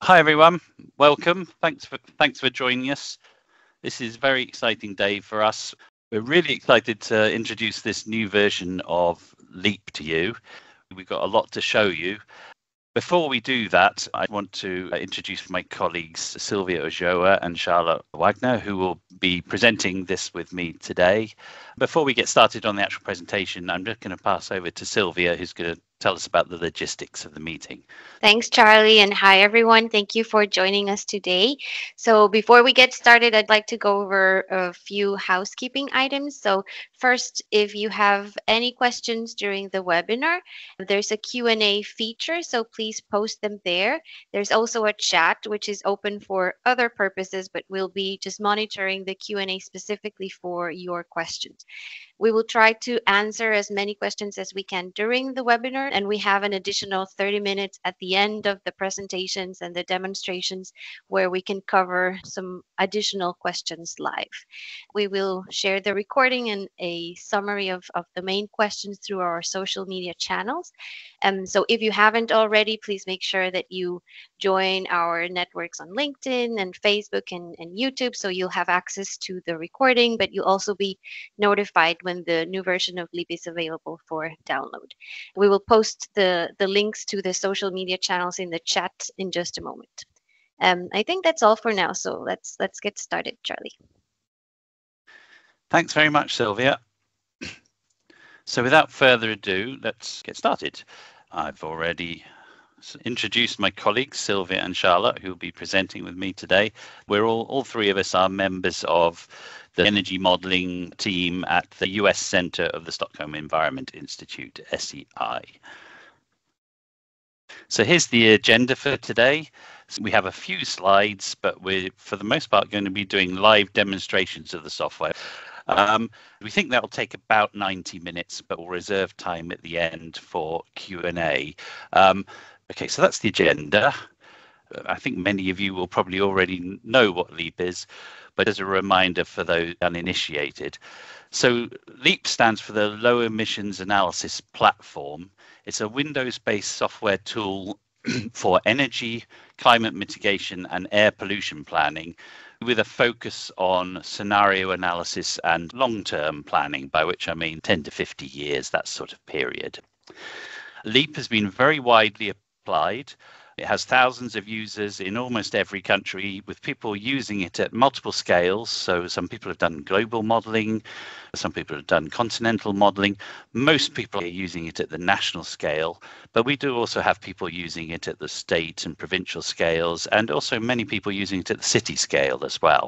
Hi everyone, welcome. Thanks for joining us. This is a very exciting day for us. We're really excited to introduce this new version of Leap to you. We've got a lot to show you. Before we do that, I want to introduce my colleagues Sylvia Ojoa and Charlotte Wagner, who will be presenting this with me today. Before we get started on the actual presentation, I'm just going to pass over to Sylvia, who's going to tell us about the logistics of the meeting. Thanks, Charlie, and hi, everyone. Thank you for joining us today. So before we get started, I'd like to go over a few housekeeping items. So first, if you have any questions during the webinar, there's a Q&A feature, so please post them there. There's also a chat, which is open for other purposes, but we'll be just monitoring the Q&A specifically for your questions. We will try to answer as many questions as we can during the webinar, and we have an additional 30 minutes at the end of the presentations and the demonstrations where we can cover some additional questions live. We will share the recording and a summary of the main questions through our social media channels. So if you haven't already, please make sure that you join our networks on LinkedIn and Facebook and YouTube, so you'll have access to the recording, but you'll also be notified when the new version of Leap is available for download. We will post the links to the social media channels in the chat in just a moment. I think that's all for now, so let's get started, Charlie. Thanks very much, Sylvia. So without further ado, let's get started. I've already introduced my colleagues, Sylvia and Charlotte, who will be presenting with me today. We're all three of us are members of the energy modelling team at the US Centre of the Stockholm Environment Institute, SEI. So here's the agenda for today. So we have a few slides, but we're, for the most part, going to be doing live demonstrations of the software. We think that will take about 90 minutes, but we'll reserve time at the end for Q&A. Okay, so that's the agenda. I think many of you will probably already know what LEAP is, but as a reminder for those uninitiated. So LEAP stands for the Low Emissions Analysis Platform. It's a Windows-based software tool for energy, climate mitigation, and air pollution planning, with a focus on scenario analysis and long-term planning, by which I mean 10 to 50 years, that sort of period. LEAP has been very widely applied. It has thousands of users in almost every country, with people using it at multiple scales. So some people have done global modelling, some people have done continental modelling. Most people are using it at the national scale, but we do also have people using it at the state and provincial scales, and also many people using it at the city scale as well.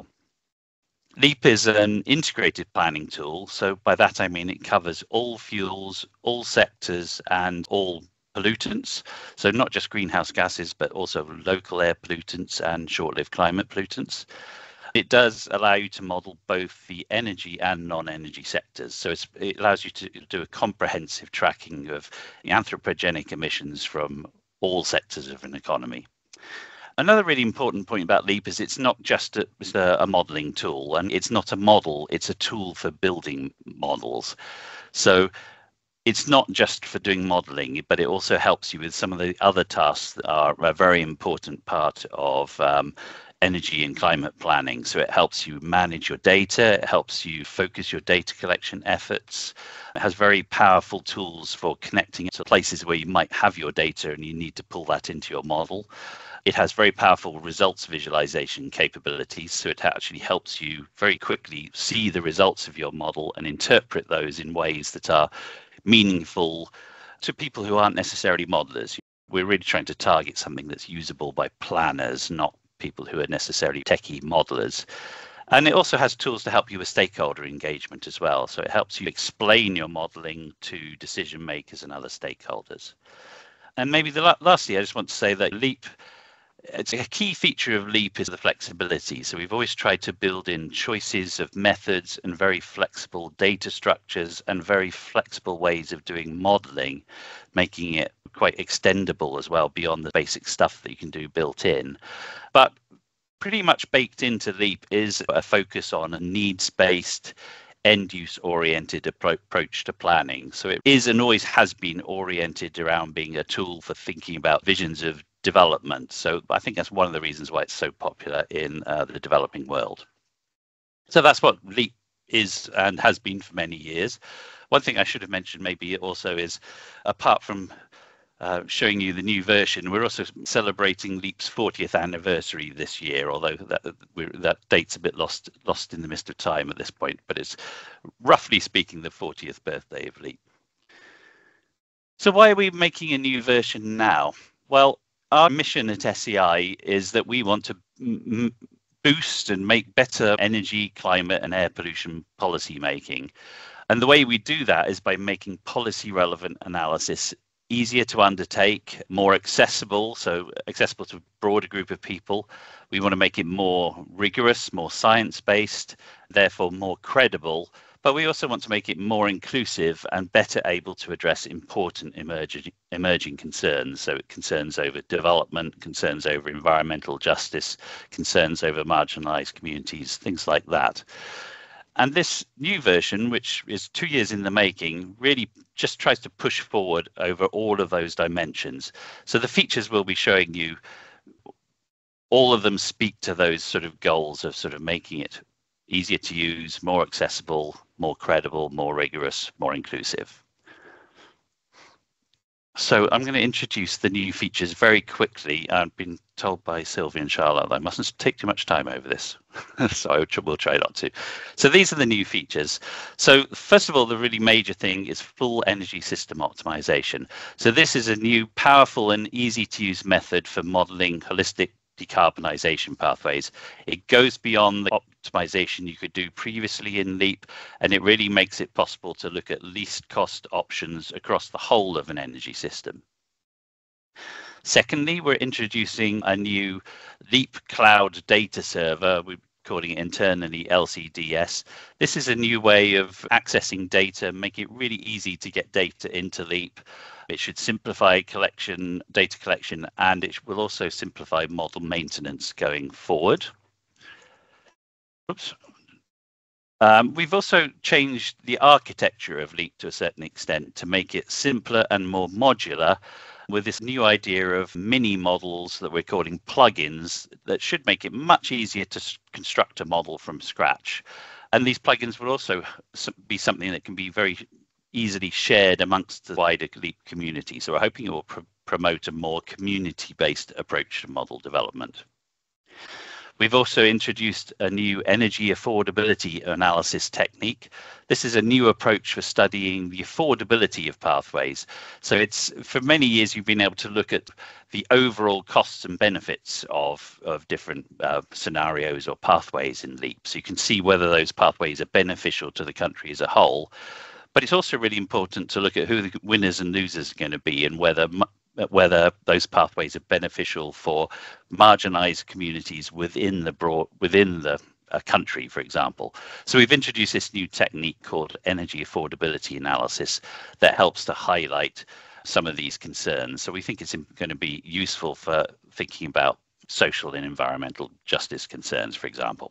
LEAP is an integrated planning tool. So by that I mean it covers all fuels, all sectors, and all pollutants, so not just greenhouse gases, but also local air pollutants and short-lived climate pollutants. It does allow you to model both the energy and non-energy sectors, so it allows you to do a comprehensive tracking of the anthropogenic emissions from all sectors of an economy. Another really important point about LEAP is it's not just a modeling tool, and it's not a model, it's a tool for building models. So it's not just for doing modeling, but it also helps you with some of the other tasks that are a very important part of energy and climate planning. So it helps you manage your data, it helps you focus your data collection efforts. It has very powerful tools for connecting to places where you might have your data and you need to pull that into your model. It has very powerful results visualization capabilities, so it actually helps you very quickly see the results of your model and interpret those in ways that are meaningful to people who aren't necessarily modelers. We're really trying to target something that's usable by planners, not people who are necessarily techie modelers. And it also has tools to help you with stakeholder engagement as well. So it helps you explain your modeling to decision makers and other stakeholders. And maybe lastly, I just want to say that LEAP, it's a key feature of LEAP is the flexibility. So we've always tried to build in choices of methods and very flexible data structures and very flexible ways of doing modeling, making it quite extendable as well beyond the basic stuff that you can do built in. But pretty much baked into LEAP is a focus on a needs-based, end-use oriented approach to planning. So it is and always has been oriented around being a tool for thinking about visions of development. So I think that's one of the reasons why it's so popular in the developing world. So that's what LEAP is and has been for many years. One thing I should have mentioned maybe also is, apart from showing you the new version, we're also celebrating LEAP's 40th anniversary this year, although that date's a bit lost in the mist of time at this point, but it's roughly speaking the 40th birthday of LEAP. So why are we making a new version now? Well, our mission at SEI is that we want to boost and make better energy, climate and air pollution policy making. And the way we do that is by making policy relevant analysis easier to undertake, more accessible, so accessible to a broader group of people. We want to make it more rigorous, more science-based, therefore more credible. But we also want to make it more inclusive and better able to address important emerging concerns. So concerns over development, concerns over environmental justice, concerns over marginalized communities, things like that. And this new version, which is 2 years in the making, really just tries to push forward over all of those dimensions. So the features we'll be showing you, all of them speak to those sort of goals of sort of making it easier to use, more accessible, more credible, more rigorous, more inclusive. So I'm going to introduce the new features very quickly. I've been told by Sylvie and Charlotte that I mustn't take too much time over this, so we'll try not to. So these are the new features. So first of all, the really major thing is full energy system optimization. So this is a new, powerful and easy to use method for modeling holistic decarbonisation pathways. It goes beyond the optimization you could do previously in LEAP, and it really makes it possible to look at least cost options across the whole of an energy system. Secondly, we're introducing a new LEAP Cloud Data Server. We're calling it internally LCDS. This is a new way of accessing data, make it really easy to get data into LEAP. It should simplify data collection, and it will also simplify model maintenance going forward. Oops. We've also changed the architecture of LEAP to a certain extent to make it simpler and more modular, with this new idea of mini models that we're calling plugins that should make it much easier to construct a model from scratch. And these plugins will also be something that can be very easily shared amongst the wider LEAP community. So we're hoping it will promote a more community-based approach to model development. We've also introduced a new energy affordability analysis technique. This is a new approach for studying the affordability of pathways. So it's, for many years, you've been able to look at the overall costs and benefits of different scenarios or pathways in LEAP. So you can see whether those pathways are beneficial to the country as a whole. But it's also really important to look at who the winners and losers are going to be, and whether those pathways are beneficial for marginalized communities within the country, for example. So we've introduced this new technique called energy affordability analysis that helps to highlight some of these concerns. So we think it's going to be useful for thinking about social and environmental justice concerns, for example.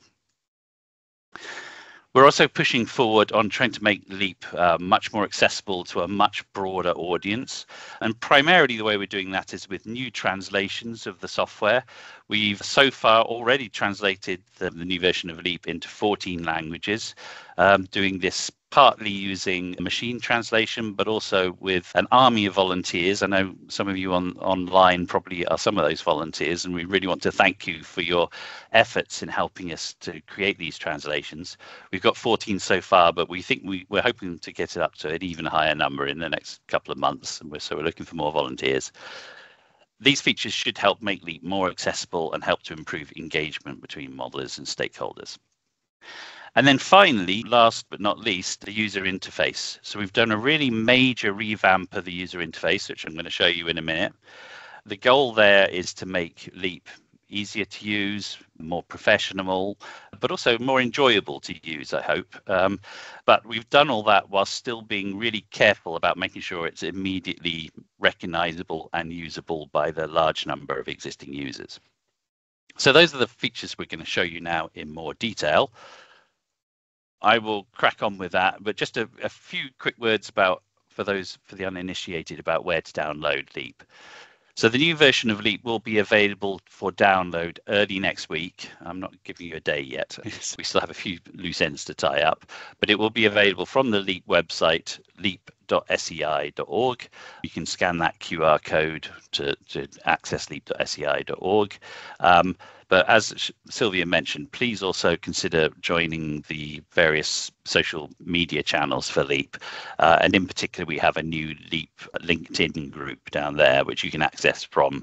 We're also pushing forward on trying to make LEAP much more accessible to a much broader audience. And primarily the way we're doing that is with new translations of the software. We've so far already translated the new version of LEAP into 14 languages, doing this partly using machine translation, but also with an army of volunteers. I know some of you online probably are some of those volunteers, and we really want to thank you for your efforts in helping us to create these translations. We've got 14 so far, but we think we're hoping to get it up to an even higher number in the next couple of months, and so we're looking for more volunteers. These features should help make LEAP more accessible and help to improve engagement between modelers and stakeholders. And then finally, last but not least, the user interface. So we've done a really major revamp of the user interface, which I'm going to show you in a minute. The goal there is to make LEAP easier to use, more professional, but also more enjoyable to use, I hope. But we've done all that while still being really careful about making sure it's immediately recognizable and usable by the large number of existing users. So those are the features we're going to show you now in more detail. I will crack on with that, but just a few quick words for the uninitiated about where to download LEAP. So the new version of Leap will be available for download early next week. I'm not giving you a day yet. We still have a few loose ends to tie up, but it will be available from the Leap website, leap.sei.org. You can scan that QR code to access leap.sei.org. But as Sylvia mentioned, please also consider joining the various social media channels for Leap. And in particular, we have a new Leap LinkedIn group down there, which you can access from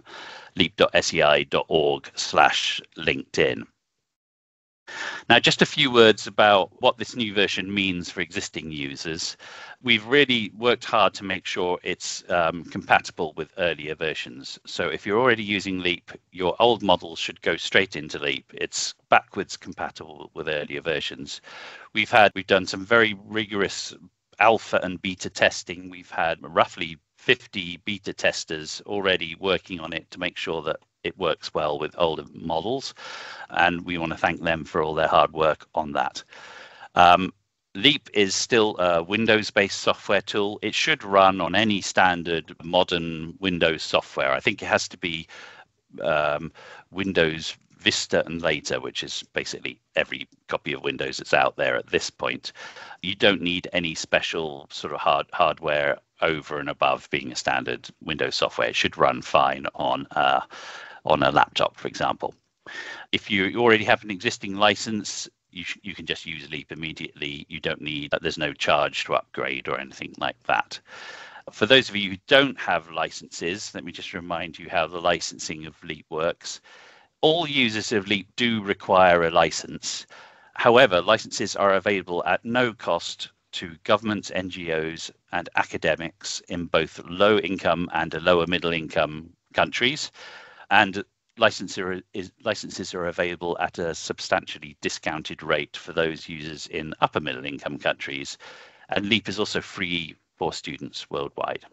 leap.sei.org/LinkedIn. Now, just a few words about what this new version means for existing users. We've really worked hard to make sure it's compatible with earlier versions. So if you're already using Leap, your old model should go straight into Leap. It's backwards compatible with earlier versions. We've done some very rigorous alpha and beta testing. We've had roughly 50 beta testers already working on it to make sure that it works well with older models, and we want to thank them for all their hard work on that. Leap is still a Windows-based software tool. It should run on any standard modern Windows software. I think it has to be Windows Vista and later, which is basically every copy of Windows that's out there at this point. You don't need any special sort of hardware over and above being a standard Windows software. It should run fine on a laptop, for example. If you already have an existing license, you can just use Leap immediately. You don't need, there's no charge to upgrade or anything like that. For those of you who don't have licenses, let me just remind you how the licensing of Leap works. All users of Leap do require a license. However, licenses are available at no cost to governments, NGOs, and academics in both low income and lower middle income countries. And licenses are available at a substantially discounted rate for those users in upper middle income countries. And Leap is also free for students worldwide.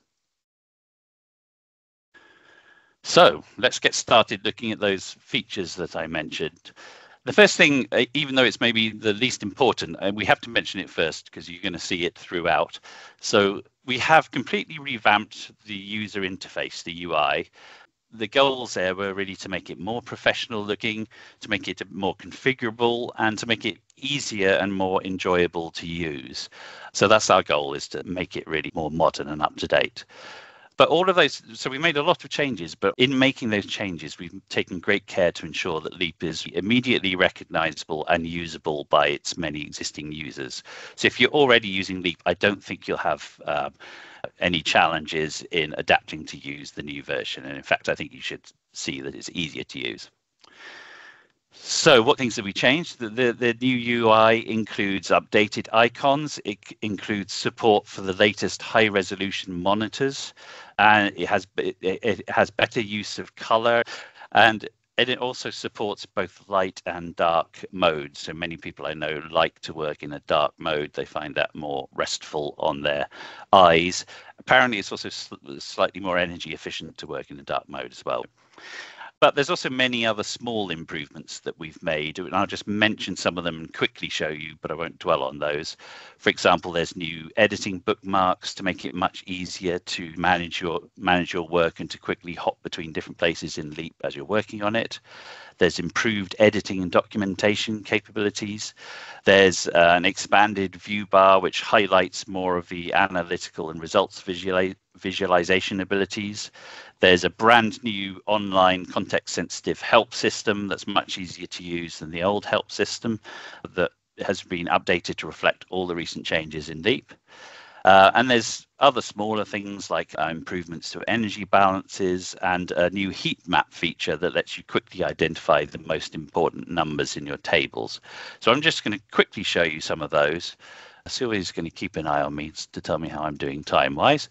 So let's get started looking at those features that I mentioned. The first thing, even though it's maybe the least important, and we have to mention it first because you're going to see it throughout. So we have completely revamped the user interface, the UI. The goals there were really to make it more professional looking, to make it more configurable, and to make it easier and more enjoyable to use. So that's our goal, is to make it really more modern and up to date. But all of those, so we made a lot of changes, but in making those changes, we've taken great care to ensure that Leap is immediately recognizable and usable by its many existing users. So if you're already using Leap, I don't think you'll have any challenges in adapting to use the new version. And in fact, I think you should see that it's easier to use. So what things have we changed? The new UI includes updated icons. It includes support for the latest high resolution monitors, and it has better use of color, and it also supports both light and dark modes. So many people I know like to work in a dark mode. They find that more restful on their eyes. Apparently, it's also slightly more energy efficient to work in a dark mode as well. But there's also many other small improvements that we've made, and I'll just mention some of them and quickly show you, but I won't dwell on those. For example, there's new editing bookmarks to make it much easier to manage your work and to quickly hop between different places in Leap as you're working on it. There's improved editing and documentation capabilities. There's an expanded view bar, which highlights more of the analytical and results visualization abilities. There's a brand new online context-sensitive help system that's much easier to use than the old help system that has been updated to reflect all the recent changes in Leap. And there's other smaller things like improvements to energy balances and a new heat map feature that lets you quickly identify the most important numbers in your tables. So I'm just going to quickly show you some of those. Sylvia's going to keep an eye on me to tell me how I'm doing time-wise.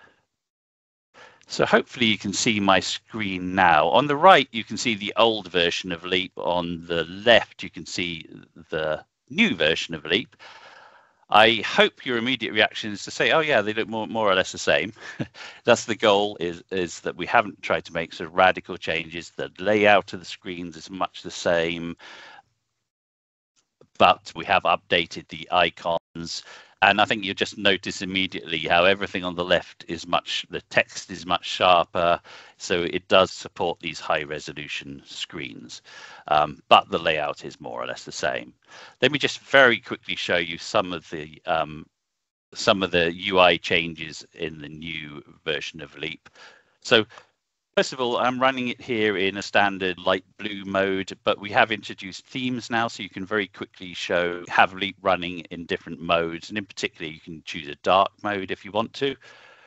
So hopefully you can see my screen now. On the right, you can see the old version of Leap. On the left, you can see the new version of Leap. I hope your immediate reaction is to say, oh yeah, they look more or less the same. That's the goal, is that we haven't tried to make sort of radical changes. The layout of the screens is much the same, but we have updated the icons And I think you'll just notice immediately how everything on the left is the text is much sharper. So it does support these high resolution screens, but the layout is more or less the same. Let me just very quickly show you some of the UI changes in the new version of Leap. So first of all, I'm running it here in a standard light blue mode, but we have introduced themes now, so you can very quickly have Leap running in different modes, and in particular, you can choose a dark mode if you want to.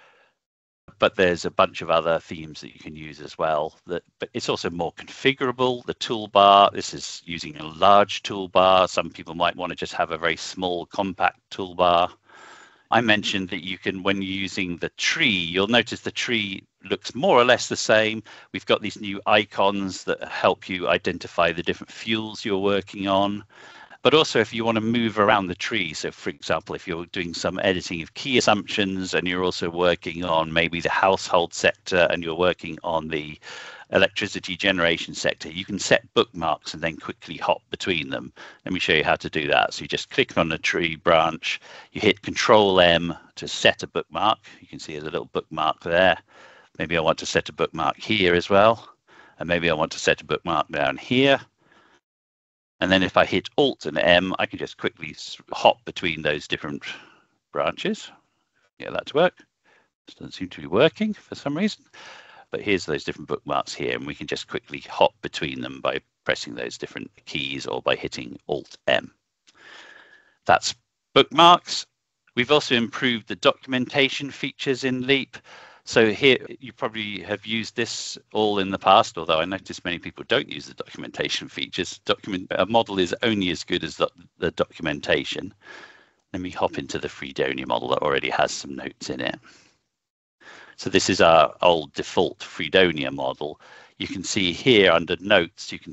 But there's a bunch of other themes that you can use as well. But it's also more configurable. The toolbar, this is using a large toolbar. Some people might want to just have a very small, compact toolbar. I mentioned that you can, when you're using the tree, you'll notice the tree looks more or less the same. We've got these new icons that help you identify the different fuels you're working on. But also if you want to move around the tree, so for example, if you're doing some editing of key assumptions and you're also working on maybe the household sector and you're working on the electricity generation sector, you can set bookmarks and then quickly hop between them. Let me show you how to do that. So you just click on the tree branch, you hit Control M to set a bookmark. You can see there's a little bookmark there. Maybe I want to set a bookmark here as well. And maybe I want to set a bookmark down here. And then if I hit Alt and M, I can just quickly hop between those different branches. Get that to work. This doesn't seem to be working for some reason. But here's those different bookmarks here, and we can just quickly hop between them by pressing those different keys or by hitting Alt-M. That's bookmarks. We've also improved the documentation features in Leap. So here, you probably have used this all in the past, although I notice many people don't use the documentation features. A model is only as good as the documentation. Let me hop into the Freedonia model that already has some notes in it. So this is our old default Freedonia model. You can see here under notes, you can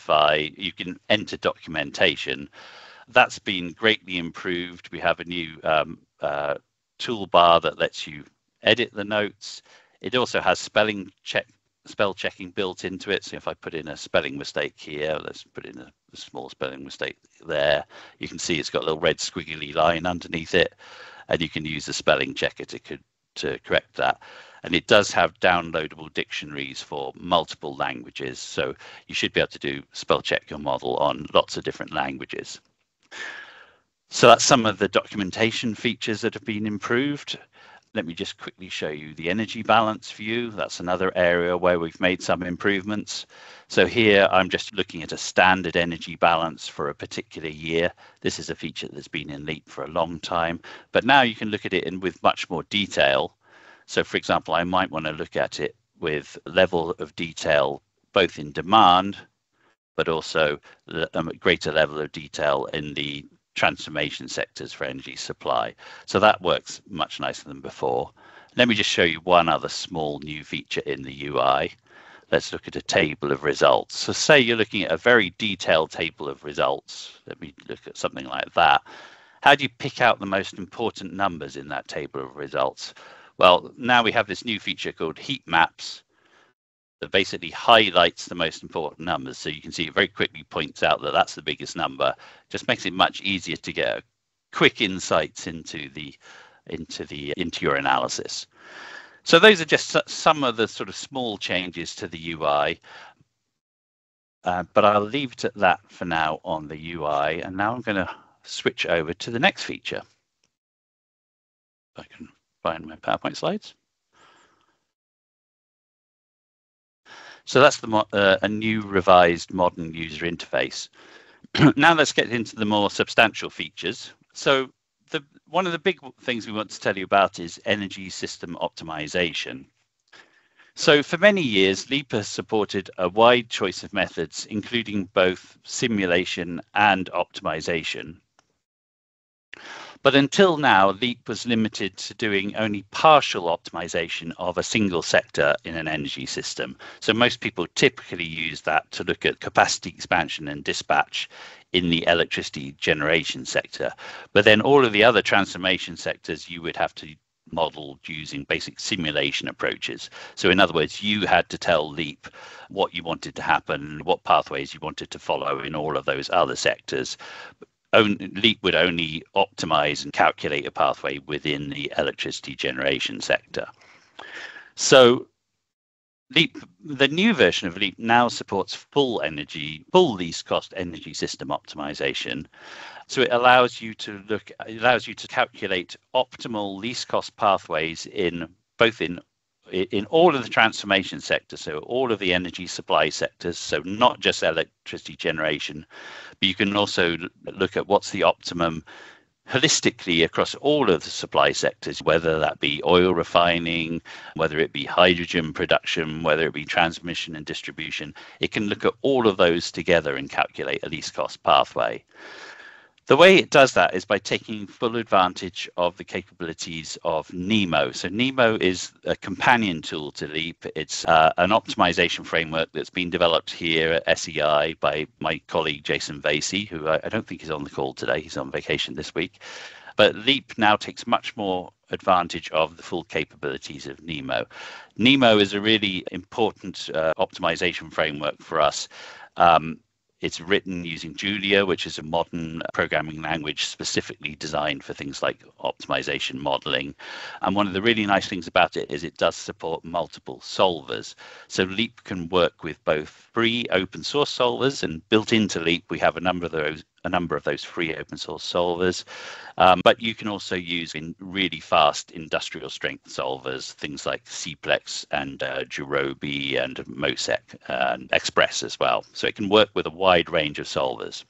enter documentation. That's been greatly improved. We have a new toolbar that lets you edit the notes. It also has spell checking built into it. So if I put in a spelling mistake here, let's put in a small spelling mistake there. You can see it's got a little red squiggly line underneath it, and you can use the spelling checker to correct that. And it does have downloadable dictionaries for multiple languages, so you should be able to do spell check your model on lots of different languages. So that's some of the documentation features that have been improved. Let me just quickly show you the energy balance view. That's another area where we've made some improvements. So here I'm just looking at a standard energy balance for a particular year. This is a feature that's been in Leap for a long time, but now you can look at it with much more detail. So for example, I might want to look at it with level of detail, both in demand, but also a greater level of detail in the transformation sectors for energy supply. So that works much nicer than before. Let me just show you one other small new feature in the UI. Let's look at a table of results. So say you're looking at a very detailed table of results. Let me look at something like that. How do you pick out the most important numbers in that table of results? Well, now we have this new feature called heat maps that basically highlights the most important numbers. So you can see it very quickly points out that that's the biggest number. Just makes it much easier to get quick insights into your analysis. So those are just some of the sort of small changes to the UI. But I'll leave it at that for now on the UI. And now I'm going to switch over to the next feature. If I can find my PowerPoint slides. So that's a new revised modern user interface. Now let's get into the more substantial features. So one of the big things we want to tell you about is energy system optimization. So for many years, Leap has supported a wide choice of methods, including both simulation and optimization. But until now, Leap was limited to doing only partial optimization of a single sector in an energy system. So most people typically use that to look at capacity expansion and dispatch in the electricity generation sector. But then all of the other transformation sectors, you would have to model using basic simulation approaches. So in other words, you had to tell Leap what you wanted to happen, what pathways you wanted to follow in all of those other sectors. LEAP would only optimize and calculate a pathway within the electricity generation sector. So the new version of LEAP now supports full least cost energy system optimization. So it allows you to calculate optimal least cost pathways in all of the transformation sectors, so all of the energy supply sectors, so not just electricity generation, but you can also look at what's the optimum holistically across all of the supply sectors, whether that be oil refining, whether it be hydrogen production, whether it be transmission and distribution. It can look at all of those together and calculate a least cost pathway. The way it does that is by taking full advantage of the capabilities of NEMO. So NEMO is a companion tool to LEAP. It's an optimization framework that's been developed here at SEI by my colleague Jason Vasey, who I don't think is on the call today. He's on vacation this week. But LEAP now takes much more advantage of the full capabilities of NEMO. NEMO is a really important optimization framework for us. It's written using Julia, which is a modern programming language specifically designed for things like optimization modeling. And one of the really nice things about it is it does support multiple solvers. So LEAP can work with both free open source solvers, and built into LEAP, we have a number of those free open source solvers. But you can also use in really fast industrial strength solvers, things like Cplex and Jirobi and MOSEC and Express as well. So it can work with a wide range of solvers.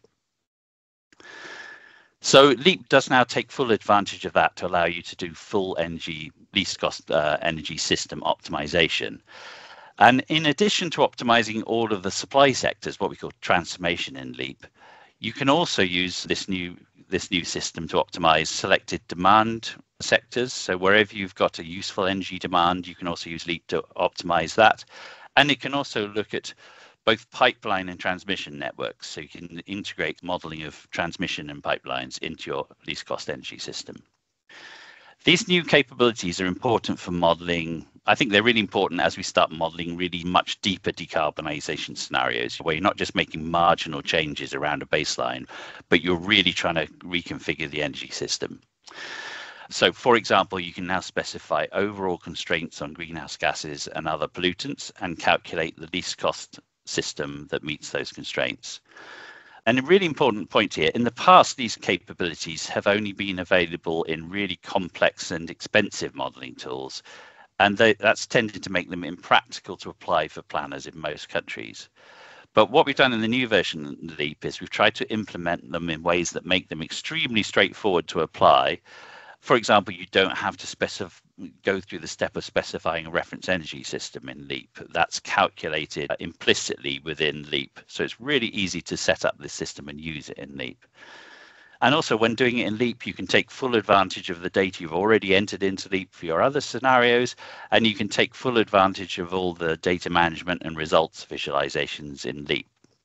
So LEAP does now take full advantage of that to allow you to do full least cost energy system optimization. And in addition to optimizing all of the supply sectors, what we call transformation in LEAP, you can also use this new system to optimize selected demand sectors. So wherever you've got a useful energy demand, you can also use LEAP to optimize that. And it can also look at both pipeline and transmission networks. So you can integrate modeling of transmission and pipelines into your least cost energy system. These new capabilities are important for modeling. I think they're really important as we start modeling really much deeper decarbonization scenarios, where you're not just making marginal changes around a baseline, but you're really trying to reconfigure the energy system. So, for example, you can now specify overall constraints on greenhouse gases and other pollutants and calculate the least cost system that meets those constraints. And a really important point here, in the past, these capabilities have only been available in really complex and expensive modeling tools, and that's tended to make them impractical to apply for planners in most countries. But what we've done in the new version of LEAP is we've tried to implement them in ways that make them extremely straightforward to apply. For example, you don't have to go through the step of specifying a reference energy system in LEAP. That's calculated implicitly within LEAP. So it's really easy to set up this system and use it in LEAP. And also when doing it in LEAP, you can take full advantage of the data you've already entered into LEAP for your other scenarios, and you can take full advantage of all the data management and results visualizations in LEAP.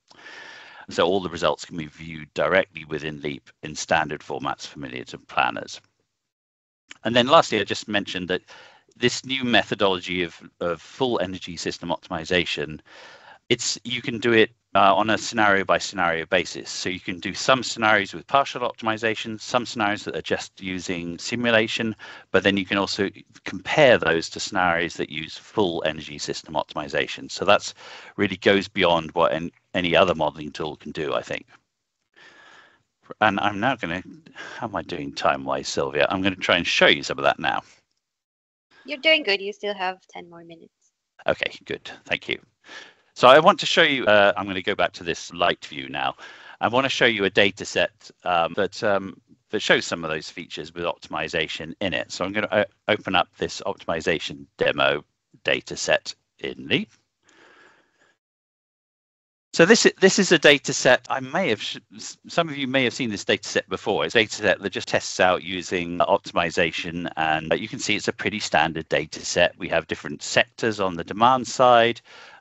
So all the results can be viewed directly within LEAP in standard formats familiar to planners. And then lastly, I just mentioned that this new methodology of full energy system optimization, you can do it on a scenario by scenario basis. So you can do some scenarios with partial optimization, some scenarios that are just using simulation, but then you can also compare those to scenarios that use full energy system optimization. So that's really goes beyond what any other modeling tool can do, I think. And I'm now going to, how am I doing time-wise, Sylvia? I'm going to try and show you some of that now. You're doing good. You still have 10 more minutes. Okay, good. Thank you. So I want to show you, I'm going to go back to this light view now. I want to show you a data set that shows some of those features with optimization in it. So I'm going to open up this optimization demo data set in LEAP. So this is a data set. Some of you may have seen this data set before. It's a data set that just tests out using optimization, and you can see it's a pretty standard data set. We have different sectors on the demand side.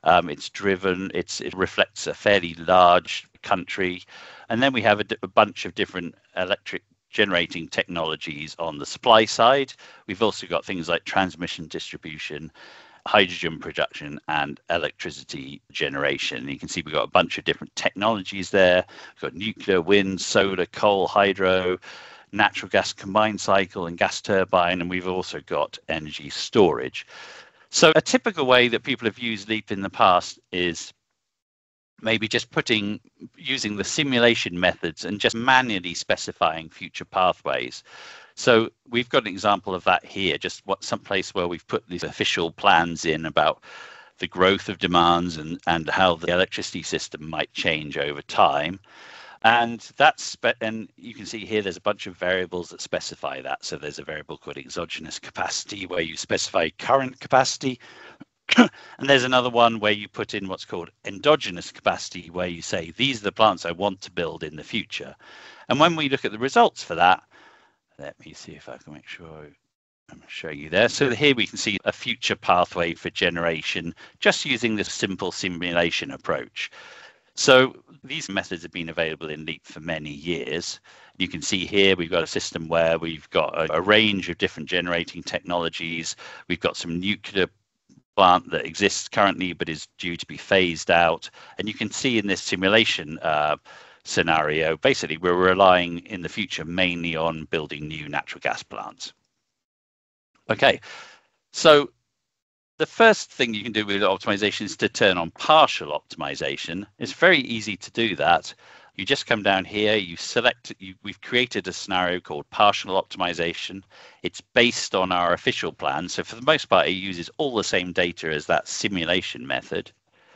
It reflects a fairly large country, and then we have a bunch of different electric generating technologies on the supply side. We've also got things like transmission, distribution, hydrogen production and electricity generation. You can see we've got a bunch of different technologies there. We've got nuclear, wind, solar, coal, hydro, natural gas combined cycle and gas turbine, and we've also got energy storage. So a typical way that people have used LEAP in the past is maybe just using the simulation methods and just manually specifying future pathways. So we've got an example of that here, just someplace where we've put these official plans in about the growth of demands and how the electricity system might change over time. And you can see here there's a bunch of variables that specify that. So there's a variable called exogenous capacity where you specify current capacity. And there's another one where you put in what's called endogenous capacity, where you say, these are the plants I want to build in the future. And when we look at the results for that, let me see if I can make sure I'm showing you there. So here we can see a future pathway for generation, just using this simple simulation approach. So these methods have been available in LEAP for many years. You can see here we've got a system where we've got a range of different generating technologies. We've got some nuclear plant that exists currently but is due to be phased out. And you can see in this simulation scenario, basically we're relying in the future mainly on building new natural gas plants. Okay, so the first thing you can do with optimization is to turn on partial optimization. It's very easy to do that. You just come down here, we've created a scenario called partial optimization. It's based on our official plan. So for the most part, it uses all the same data as that simulation method.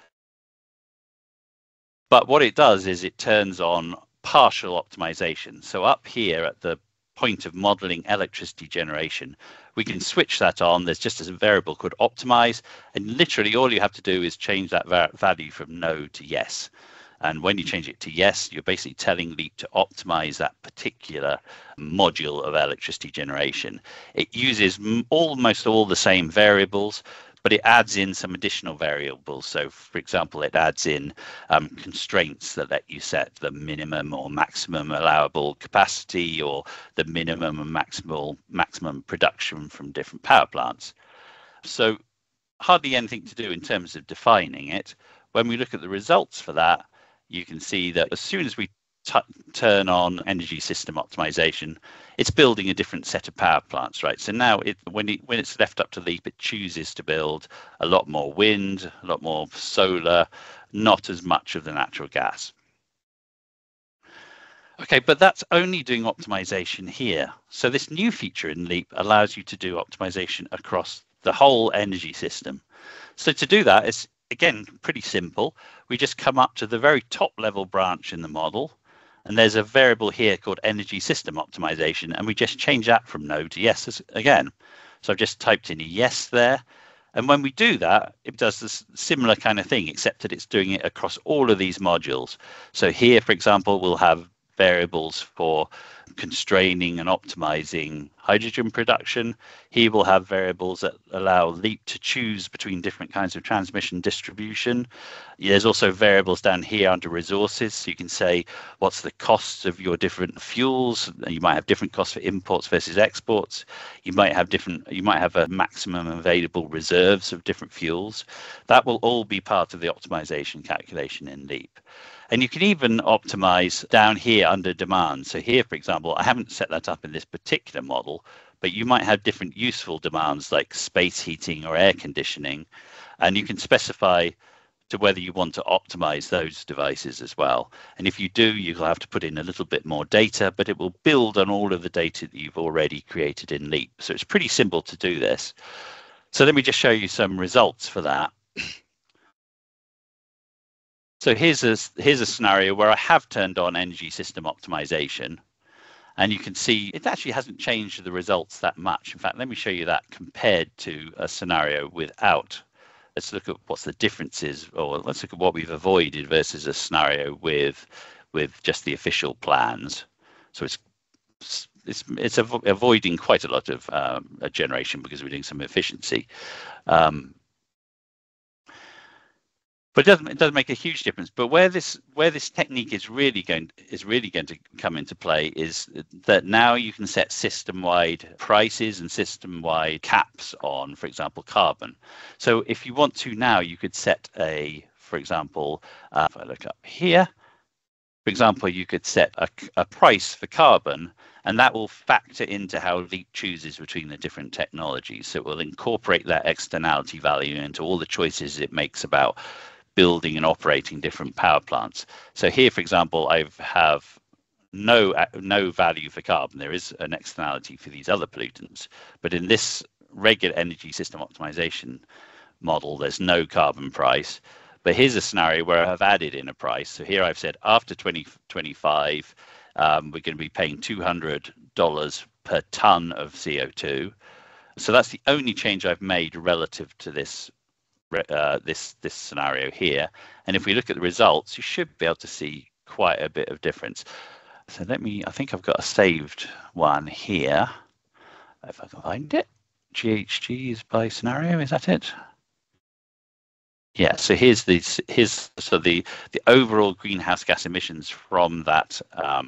But what it does is it turns on partial optimization. So up here at the point of modeling electricity generation, we can switch that on. There's just a variable called optimize, and literally all you have to do is change that value from no to yes. And when you change it to yes, you're basically telling LEAP to optimize that particular module of electricity generation. It uses almost all the same variables, but it adds in some additional variables. So, for example, it adds in constraints that let you set the minimum or maximum allowable capacity, or the minimum and maximum production from different power plants. So hardly anything to do in terms of defining it. When we look at the results for that, you can see that as soon as we turn on energy system optimization, it's building a different set of power plants, right? So now when it's left up to LEAP, it chooses to build a lot more wind, a lot more solar, not as much of the natural gas. Okay, but that's only doing optimization here. So this new feature in LEAP allows you to do optimization across the whole energy system. So to do that, it's again pretty simple. We just come up to the very top level branch in the model, and there's a variable here called energy system optimization, and we just change that from no to yes again. So I've just typed in a yes there, and when we do that, it does this similar kind of thing, except that it's doing it across all of these modules. So here, for example, we'll have variables for constraining and optimizing hydrogen production. Here we'll have variables that allow LEAP to choose between different kinds of transmission distribution. There's also variables down here under resources. So you can say what's the cost of your different fuels. You might have different costs for imports versus exports. You might have a maximum available reserves of different fuels. That will all be part of the optimization calculation in LEAP. And you can even optimize down here under demand. So here, for example, I haven't set that up in this particular model, but you might have different useful demands like space heating or air conditioning. And you can specify to whether you want to optimize those devices as well. And if you do, you'll have to put in a little bit more data, but it will build on all of the data that you've already created in LEAP. So it's pretty simple to do this. So let me just show you some results for that. So here's a scenario where I have turned on energy system optimization, and you can see it actually hasn't changed the results that much. In fact, let me show you that compared to a scenario without. Let's look at what's the differences, or let's look at what we've avoided versus a scenario with just the official plans. So it's avoiding quite a lot of generation because we're doing some efficiency. But it doesn't make a huge difference. But where this technique is really going to come into play is that now you can set system-wide prices and system-wide caps on, for example, carbon. So if you want to now, you could set for example, if I look up here, for example, you could set a price for carbon, and that will factor into how LEAP chooses between the different technologies. So it will incorporate that externality value into all the choices it makes about building and operating different power plants. So here, for example, I have no value for carbon. There is an externality for these other pollutants, but in this regular energy system optimization model, there's no carbon price. But here's a scenario where I have added in a price. So here I've said after 2025, we're going to be paying $200 per ton of CO2. So that's the only change I've made relative to this scenario here. And if we look at the results, you should be able to see quite a bit of difference. So I think I've got a saved one here. If I can find it. GHG is by scenario, is that it? Yeah, so here's the overall greenhouse gas emissions from that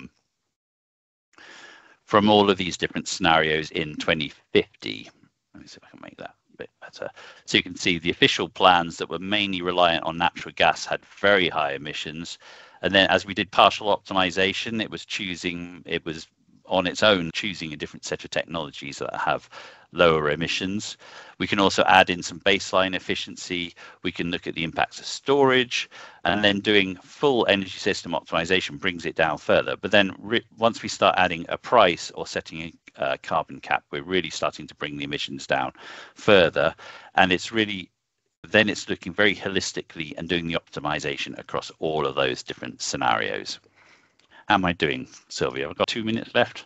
from all of these different scenarios in 2050. Let me see if I can make that a bit better. So you can see the official plans that were mainly reliant on natural gas had very high emissions, and then as we did partial optimization, it was on its own choosing a different set of technologies that have lower emissions. We can also add in some baseline efficiency. We can look at the impacts of storage, and then doing full energy system optimization brings it down further. But then once we start adding a price or setting a carbon cap, we're really starting to bring the emissions down further. And it's looking very holistically and doing the optimization across all of those different scenarios. How am I doing, Sylvia? I've got 2 minutes left.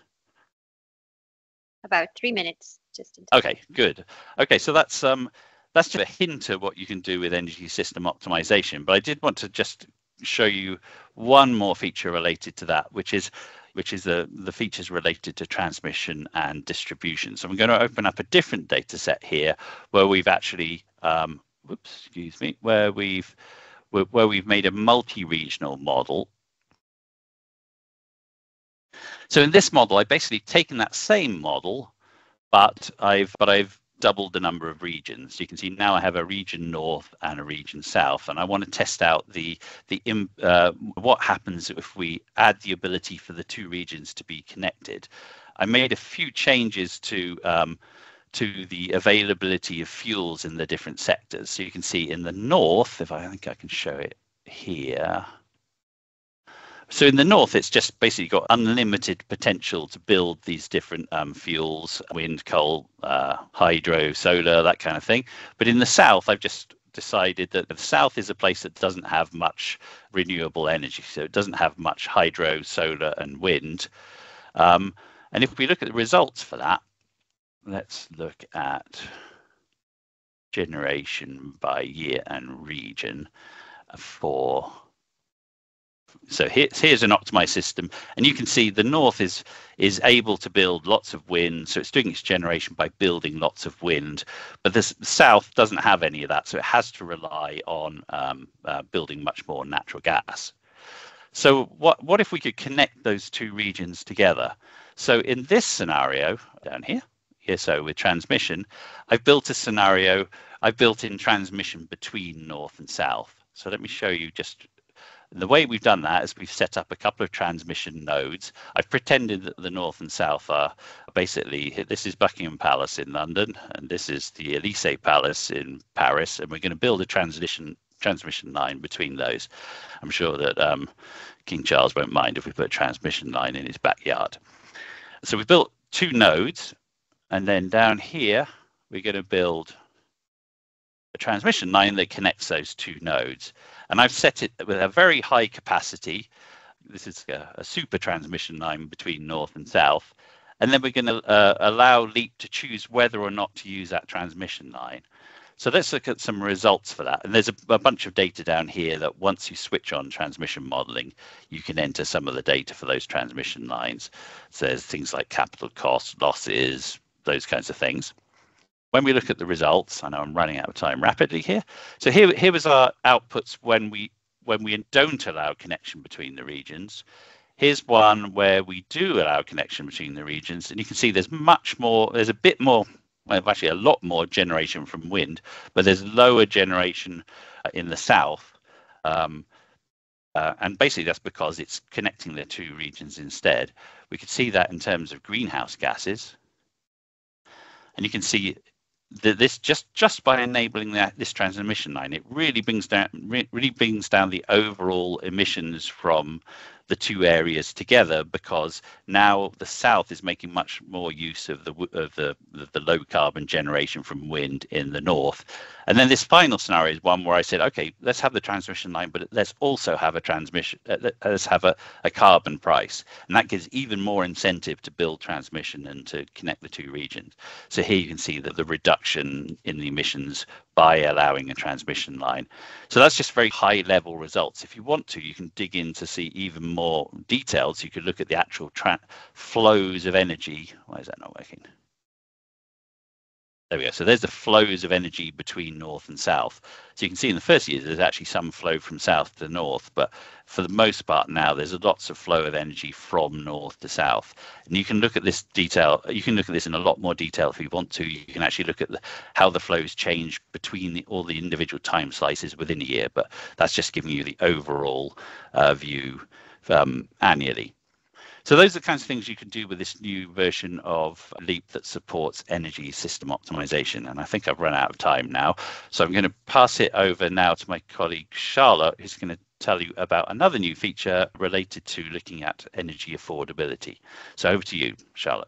About 3 minutes. Okay, good. Okay, so that's just a hint of what you can do with energy system optimization. But I did want to just show you one more feature related to that, which is the features related to transmission and distribution. So I'm going to open up a different data set here where we've actually, where we've made a multi-regional model. So in this model, I've basically taken that same model, but I've doubled the number of regions. You can see now I have a region north and a region south, and I want to test out what happens if we add the ability for the two regions to be connected. I made a few changes to the availability of fuels in the different sectors. So you can see in the north, I think I can show it here. So in the north, it's just basically got unlimited potential to build these different fuels, wind, coal, hydro, solar, that kind of thing. But in the south, I've just decided that the south is a place that doesn't have much renewable energy. So it doesn't have much hydro, solar, and wind. And if we look at the results for that, let's look at generation by year and region for... So here's an optimized system, and you can see the north is able to build lots of wind, so it's doing its generation by building lots of wind. But the south doesn't have any of that, so it has to rely on building much more natural gas. So what if we could connect those two regions together? So in this scenario down here, so with transmission, I've built a scenario. I've built in transmission between north and south. So let me show you just. The way we've done that is we've set up a couple of transmission nodes. I've pretended that the north and south are basically, this is Buckingham Palace in London, and this is the Élysée Palace in Paris, and we're going to build a transmission line between those. I'm sure that King Charles won't mind if we put a transmission line in his backyard. So we built two nodes, and then down here, we're going to build a transmission line that connects those two nodes. And I've set it with a very high capacity. This is a super transmission line between north and south. And then we're going to allow LEAP to choose whether or not to use that transmission line. So let's look at some results for that. And there's a bunch of data down here that once you switch on transmission modeling, you can enter some of the data for those transmission lines. So there's things like capital costs, losses, those kinds of things. when we look at the results, I know I'm running out of time rapidly here. So here was our outputs when we don't allow connection between the regions. Here's one where we do allow connection between the regions, and you can see there's a bit more, well, actually a lot more generation from wind, but there's lower generation in the south. And basically that's because it's connecting the two regions instead. We could see that in terms of greenhouse gases. And you can see that this just by enabling this transmission line, it really brings down the overall emissions from the two areas together, because now the south is making much more use of the low carbon generation from wind in the north. And then this final scenario is one where I said, okay, let's have the transmission line, but let's also have let's have a carbon price, and that gives even more incentive to build transmission and to connect the two regions. So here you can see that the reduction in the emissions by allowing a transmission line. So that's just very high level results. If you want to, you can dig in to see even more details. You could look at the actual flows of energy. Why is that not working? There we go. So there's the flows of energy between north and south. So you can see in the first year there's actually some flow from south to north, but for the most part now there's lots of flow of energy from north to south. And you can look at this detail. You can look at this in a lot more detail if you want to. You can actually look at how the flows change between all the individual time slices within a year, but that's just giving you the overall view annually. So those are the kinds of things you can do with this new version of LEAP that supports energy system optimization. And I think I've run out of time now. So I'm going to pass it over now to my colleague Charlotte, who's going to tell you about another new feature related to looking at energy affordability. So over to you, Charlotte.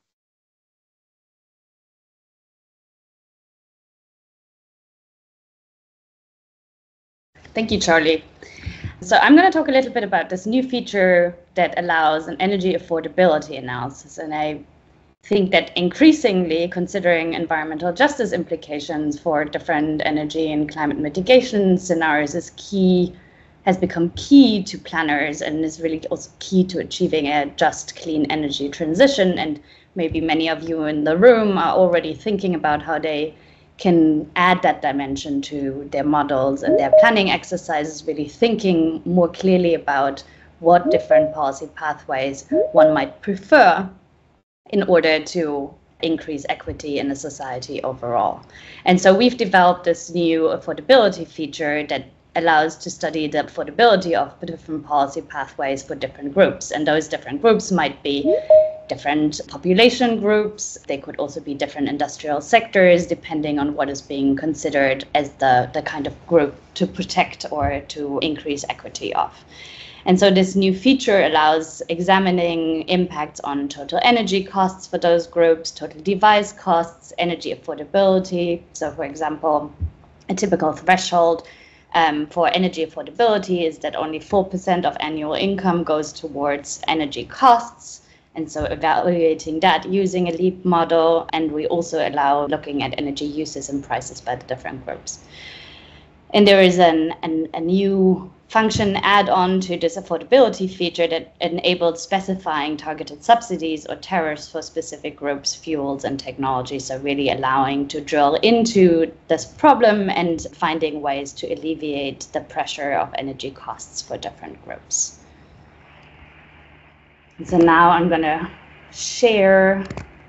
Thank you, Charlie. So I'm going to talk a little bit about this new feature that allows an energy affordability analysis. And I think that increasingly, considering environmental justice implications for different energy and climate mitigation scenarios has become key to planners, and is really also key to achieving a just, clean energy transition. And maybe many of you in the room are already thinking about how they can add that dimension to their models and their planning exercises, really thinking more clearly about what different policy pathways one might prefer in order to increase equity in the society overall. And so we've developed this new affordability feature that allows to study the affordability of different policy pathways for different groups. And those different groups might be different population groups. They could also be different industrial sectors, depending on what is being considered as the kind of group to protect or to increase equity of. And so this new feature allows examining impacts on total energy costs for those groups, total device costs, energy affordability. So for example, a typical threshold for energy affordability is that only 4% of annual income goes towards energy costs. And so evaluating that using a LEAP model, and we also allow looking at energy uses and prices by the different groups. And there is a new function add-on to this affordability feature that enabled specifying targeted subsidies or tariffs for specific groups, fuels, and technology. So really allowing to drill into this problem and finding ways to alleviate the pressure of energy costs for different groups. So now I'm going to share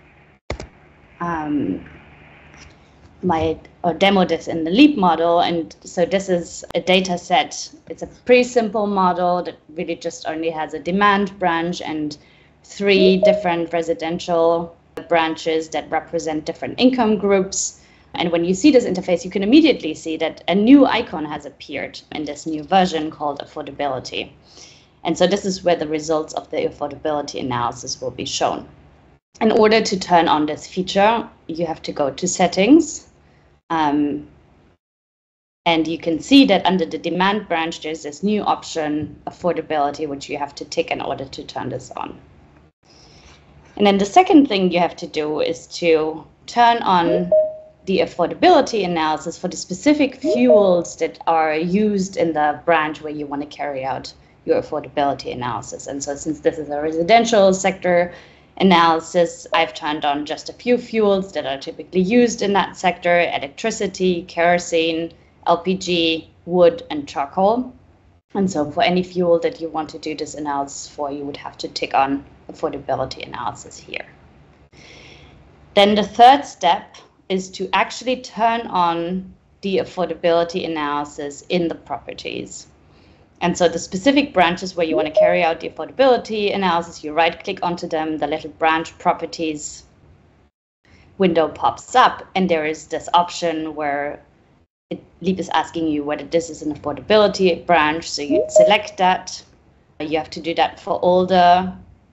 demo this in the LEAP model. And so this is a data set. It's a pretty simple model that really just only has a demand branch and 3 different residential branches that represent different income groups. And when you see this interface, you can immediately see that a new icon has appeared in this new version called affordability. And so this is where the results of the affordability analysis will be shown. In order to turn on this feature, you have to go to settings. And you can see that under the demand branch, there's this new option, affordability, which you have to tick in order to turn this on. And then the second thing you have to do is to turn on the affordability analysis for the specific fuels that are used in the branch where you want to carry out your affordability analysis. And so since this is a residential sector analysis, I've turned on just a few fuels that are typically used in that sector: electricity, kerosene, LPG, wood, and charcoal. And so for any fuel that you want to do this analysis for, you would have to tick on affordability analysis here. Then the third step is to actually turn on the affordability analysis in the properties. And so the specific branches where you want to carry out the affordability analysis, you right-click onto them, the little branch properties window pops up, and there is this option where Leap is asking you whether this is an affordability branch, so you select that. You have to do that for all the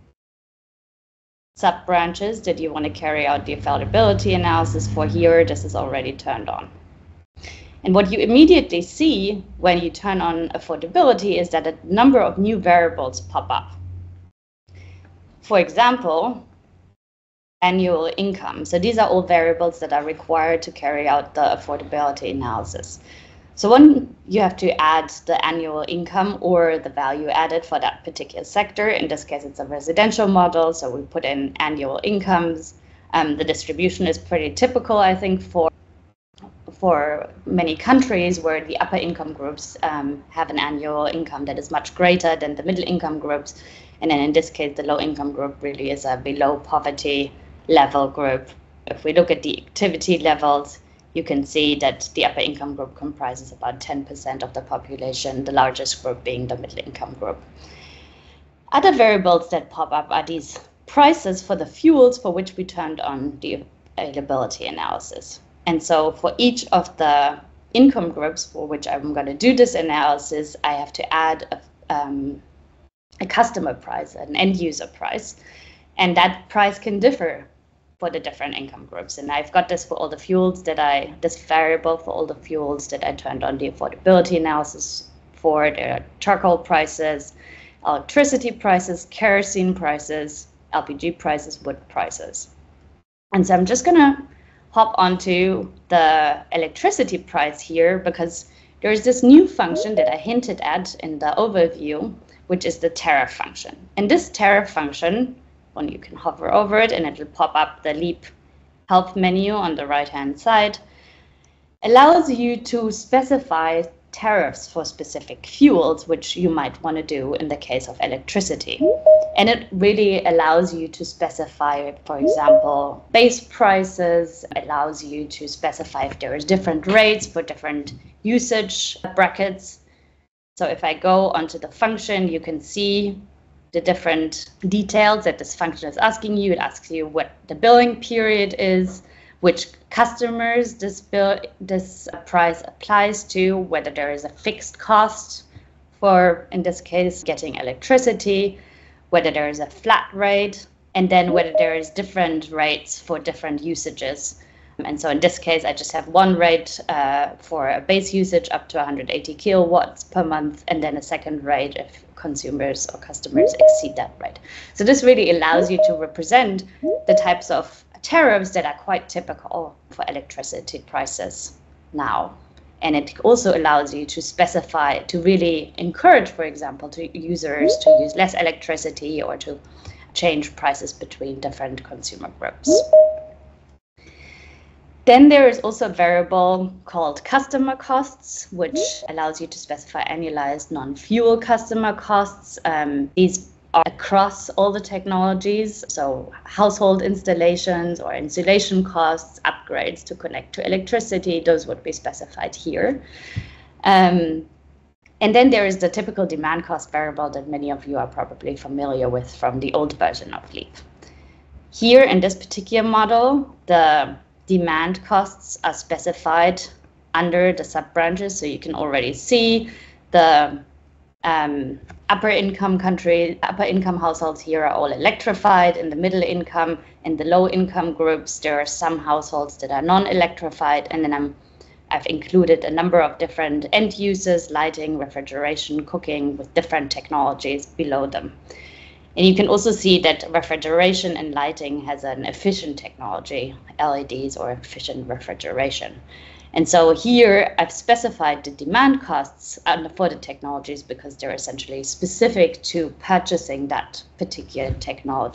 sub-branches that you want to carry out the affordability analysis for. Here, this is already turned on. And what you immediately see when you turn on affordability is that a number of new variables pop up. For example, annual income. So these are all variables that are required to carry out the affordability analysis. So one, you have to add the annual income or the value added for that particular sector. In this case, it's a residential model, so we put in annual incomes. The distribution is pretty typical, I think, for many countries where the upper income groups have an annual income that is much greater than the middle income groups. And then in this case, the low income group really is a below poverty level group. If we look at the activity levels, you can see that the upper income group comprises about 10% of the population, the largest group being the middle income group. Other variables that pop up are these prices for the fuels for which we turned on the availability analysis. And so for each of the income groups for which I'm going to do this analysis, I have to add a customer price, an end user price, and that price can differ for the different income groups. And I've got this for all the fuels this variable for all the fuels that I turned on the affordability analysis for. There are charcoal prices, electricity prices, kerosene prices, LPG prices, wood prices. And so I'm just going to hop onto the electricity price here, because there's this new function that I hinted at in the overview, which is the tariff function. And this tariff function, when you can hover over it and it will pop up the Leap help menu on the right-hand side, allows you to specify tariffs for specific fuels, which you might want to do in the case of electricity. And it really allows you to specify, for example, base prices, allows you to specify if there is different rates for different usage brackets. So if I go onto the function, you can see the different details that this function is asking you. It asks you what the billing period is, which customers this price applies to, whether there is a fixed cost for, in this case, getting electricity, whether there is a flat rate, and then whether there is different rates for different usages. And so in this case, I just have one rate for a base usage up to 180 kilowatts per month, and then a second rate if consumers or customers exceed that rate. So this really allows you to represent the types of tariffs that are quite typical for electricity prices now. And it also allows you to specify, to really encourage, for example, to users to use less electricity or to change prices between different consumer groups. Then there is also a variable called customer costs, which allows you to specify annualized non-fuel customer costs. These are across all the technologies, so household installations or insulation costs, upgrades to connect to electricity, those would be specified here. And then there is the typical demand cost variable that many of you are probably familiar with from the old version of Leap. Here in this particular model, the demand costs are specified under the sub-branches, so you can already see the upper income households here are all electrified. In the middle income and the low income groups, there are some households that are non-electrified, and then I've included a number of different end uses, lighting, refrigeration, cooking, with different technologies below them. And you can also see that refrigeration and lighting has an efficient technology, LEDs or efficient refrigeration. And so here I've specified the demand costs for the technologies because they're essentially specific to purchasing that particular technology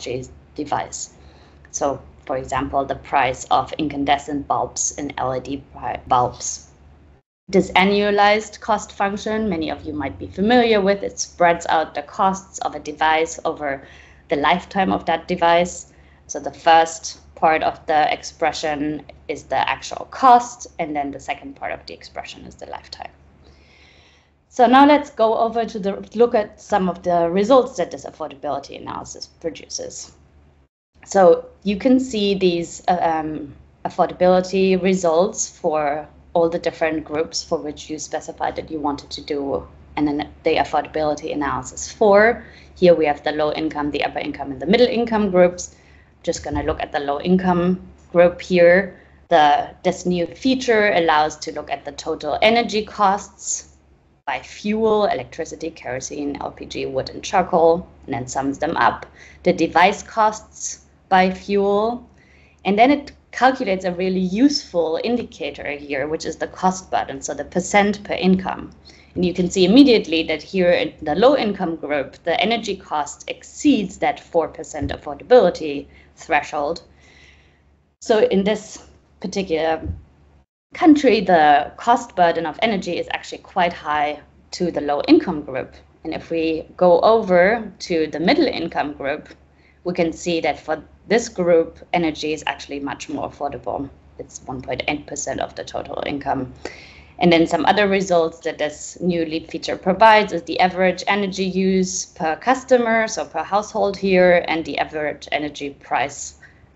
device. So, for example, the price of incandescent bulbs and LED bulbs. This annualized cost function, many of you might be familiar with, it spreads out the costs of a device over the lifetime of that device. So the first part of the expression is the actual cost, and then the second part of the expression is the lifetime. So now let's go over to look at some of the results that this affordability analysis produces. So you can see these affordability results for all the different groups for which you specified that you wanted to do the affordability analysis for. Here we have the low income, the upper income, and the middle income groups. Just going to look at the low income group here. This new feature allows to look at the total energy costs by fuel, electricity, kerosene, LPG, wood, and charcoal, and then sums them up. The device costs by fuel, and then it calculates a really useful indicator here, which is the cost burden, so the percent per income. And you can see immediately that here in the low income group, the energy cost exceeds that 4% affordability threshold. So in this particular country, the cost burden of energy is actually quite high to the low income group. And if we go over to the middle income group, we can see that for this group, energy is actually much more affordable. It's 1.8% of the total income. And then some other results that this new LEAP feature provides is the average energy use per customer, so per household here, and the average energy price.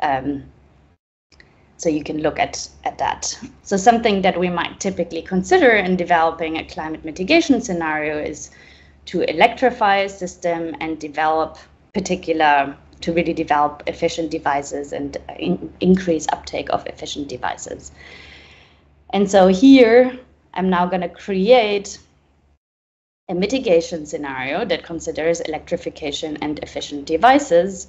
So you can look at that. So something that we might typically consider in developing a climate mitigation scenario is to electrify a system and really develop efficient devices and increase uptake of efficient devices. And so here, I'm now going to create a mitigation scenario that considers electrification and efficient devices.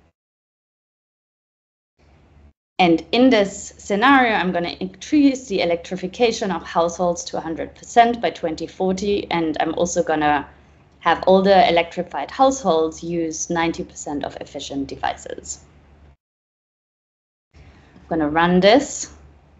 And in this scenario, I'm going to increase the electrification of households to 100% by 2040. And I'm also going to have all the electrified households use 90% of efficient devices. I'm going to run this.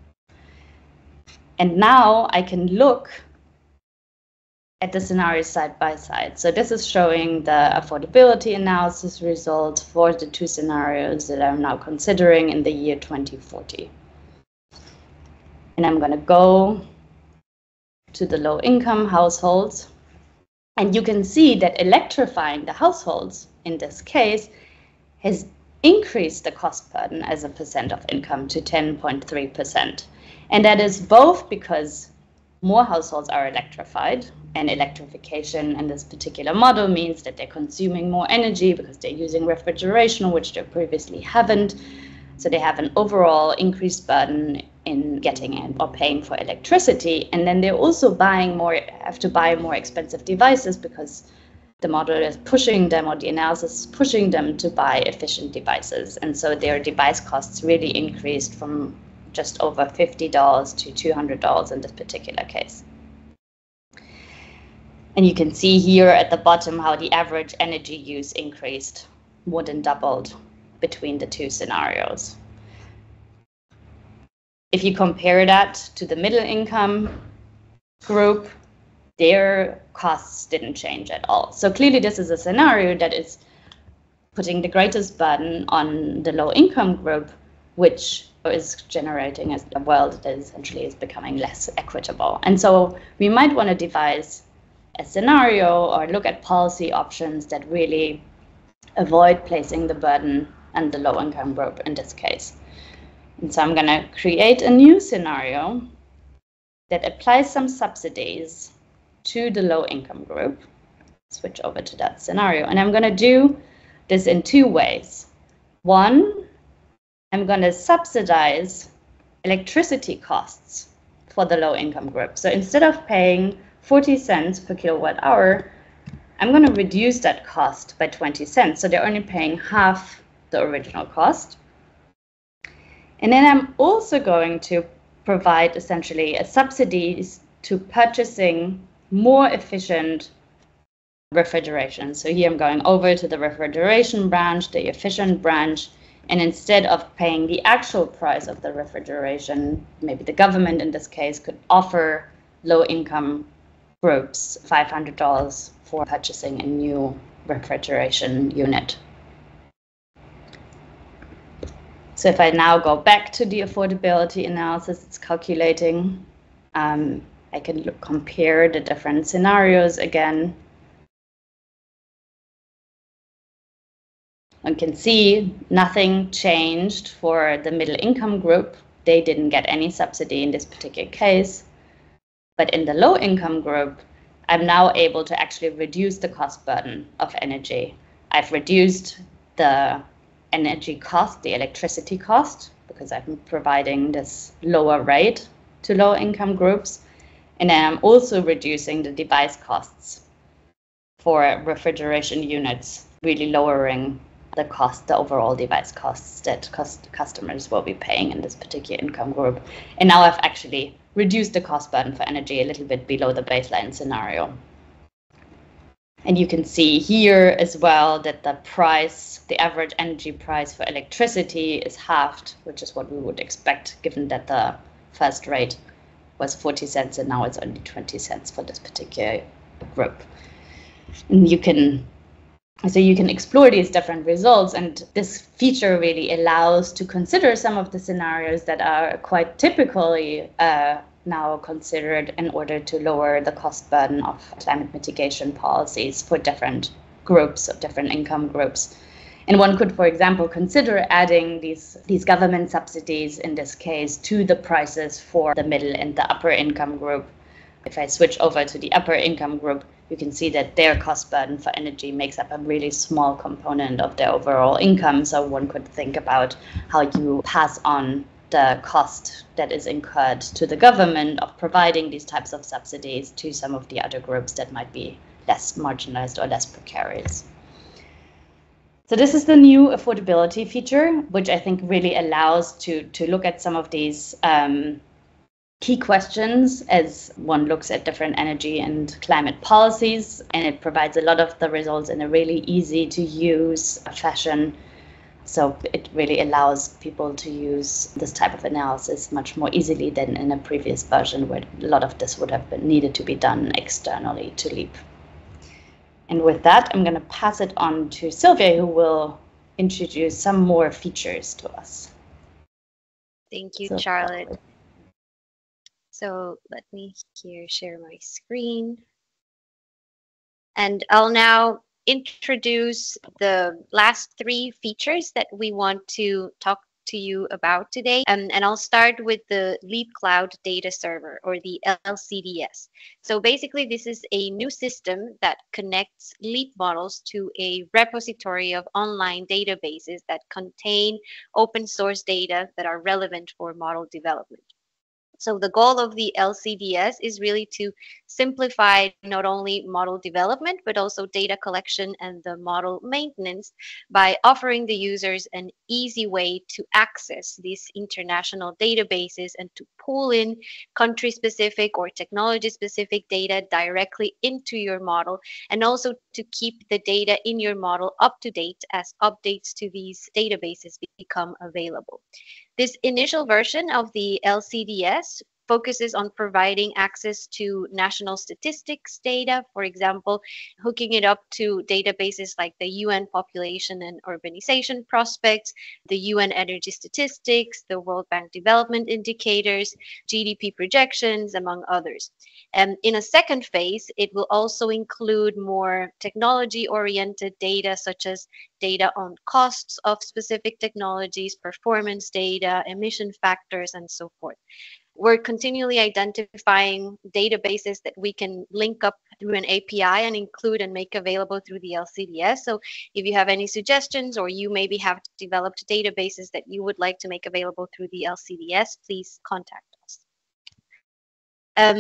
And now I can look at the scenarios side by side. So this is showing the affordability analysis results for the two scenarios that I'm now considering in the year 2040. And I'm going to go to the low income households. And you can see that electrifying the households in this case has increased the cost burden as a percent of income to 10.3%. And that is both because more households are electrified, and electrification in this particular model means that they're consuming more energy because they're using refrigeration, which they previously haven't. So they have an overall increased burden in getting in or paying for electricity. And then they're also have to buy more expensive devices because the model is pushing them, or the analysis is pushing them to buy efficient devices. And so their device costs really increased from just over $50 to $200 in this particular case. And you can see here at the bottom how the average energy use increased, more than doubled between the two scenarios. If you compare that to the middle income group, their costs didn't change at all. So clearly this is a scenario that is putting the greatest burden on the low income group, which is generating a world that essentially is becoming less equitable. And so we might want to devise a scenario or look at policy options that really avoid placing the burden on the low income group in this case. And so I'm going to create a new scenario that applies some subsidies to the low income group. Switch over to that scenario. And I'm going to do this in two ways. One, I'm going to subsidize electricity costs for the low income group. So instead of paying 40 cents per kilowatt hour, I'm going to reduce that cost by 20 cents. So they're only paying half the original cost. And then I'm also going to provide essentially a subsidies to purchasing more efficient refrigeration. So here I'm going over to the refrigeration branch, the efficient branch, and instead of paying the actual price of the refrigeration, maybe the government in this case could offer low-income groups $500 for purchasing a new refrigeration unit. So if I now go back to the affordability analysis it's calculating, I can compare the different scenarios again. One can see nothing changed for the middle income group. They didn't get any subsidy in this particular case. But in the low income group, I'm now able to actually reduce the cost burden of energy. I've reduced the energy cost, the electricity cost, because I'm providing this lower rate to low income groups. And then I'm also reducing the device costs for refrigeration units, really lowering the cost, the overall device costs that customers will be paying in this particular income group. And now I've actually reduced the cost burden for energy a little bit below the baseline scenario. And you can see here as well that the price, the average energy price for electricity is halved, which is what we would expect given that the first rate was 40 cents and now it's only 20 cents for this particular group. And you can explore these different results, and this feature really allows to consider some of the scenarios that are quite typically now considered in order to lower the cost burden of climate mitigation policies for different groups, of different income groups. And one could, for example, consider adding these government subsidies, in this case, to the prices for the middle and the upper income group. If I switch over to the upper income group, you can see that their cost burden for energy makes up a really small component of their overall income. So one could think about how you pass on the cost that is incurred to the government of providing these types of subsidies to some of the other groups that might be less marginalized or less precarious. So this is the new affordability feature, which I think really allows to look at some of these key questions as one looks at different energy and climate policies, and it provides a lot of the results in a really easy to use fashion. So it really allows people to use this type of analysis much more easily than in a previous version where a lot of this would have been needed to be done externally to LEAP. And with that, I'm going to pass it on to Sylvia, who will introduce some more features to us. Thank you, Charlotte. So let me here share my screen. And I'll now introduce the last three features that we want to talk to you about today. And I'll start with the LEAP Cloud Data Server, or the LCDS. So basically, this is a new system that connects LEAP models to a repository of online databases that contain open source data that are relevant for model development. So the goal of the LCDS is really to simplify not only model development, but also data collection and the model maintenance by offering the users an easy way to access these international databases and to pull in country-specific or technology-specific data directly into your model, and also to keep the data in your model up to date as updates to these databases become available. This initial version of the LCDS focuses on providing access to national statistics data, for example, hooking it up to databases like the UN Population and Urbanization Prospects, the UN Energy Statistics, the World Bank Development Indicators, GDP projections, among others. And in a second phase, it will also include more technology-oriented data, such as data on costs of specific technologies, performance data, emission factors, and so forth. We're continually identifying databases that we can link up through an API and include and make available through the LCDS. So if you have any suggestions, or you maybe have developed databases that you would like to make available through the LCDS, please contact us.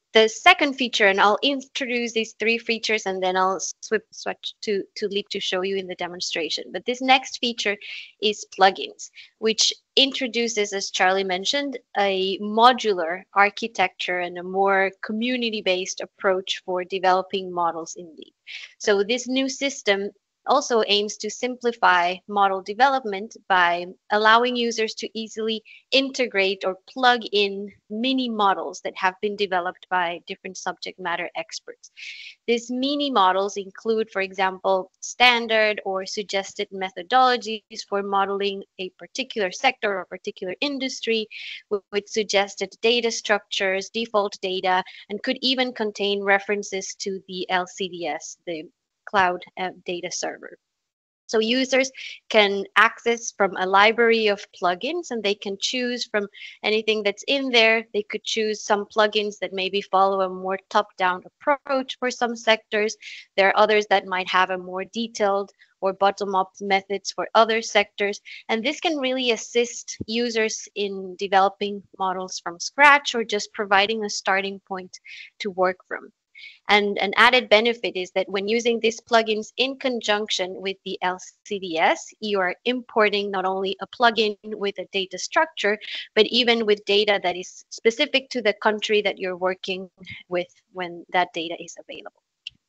The second feature, and I'll introduce these three features and then I'll switch to Leap to show you in the demonstration. But this next feature is plugins, which introduces, as Charlie mentioned, a modular architecture and a more community-based approach for developing models in Leap. So this new system also aims to simplify model development by allowing users to easily integrate or plug in mini models that have been developed by different subject matter experts. These mini models include, for example, standard or suggested methodologies for modeling a particular sector or particular industry with suggested data structures, default data, and could even contain references to the LCDS, the cloud data server. So users can access from a library of plugins and they can choose from anything that's in there. They could choose some plugins that maybe follow a more top-down approach for some sectors. There are others that might have a more detailed or bottom-up methods for other sectors. And this can really assist users in developing models from scratch or just providing a starting point to work from. And an added benefit is that when using these plugins in conjunction with the LCDS, you are importing not only a plugin with a data structure, but even with data that is specific to the country that you're working with when that data is available.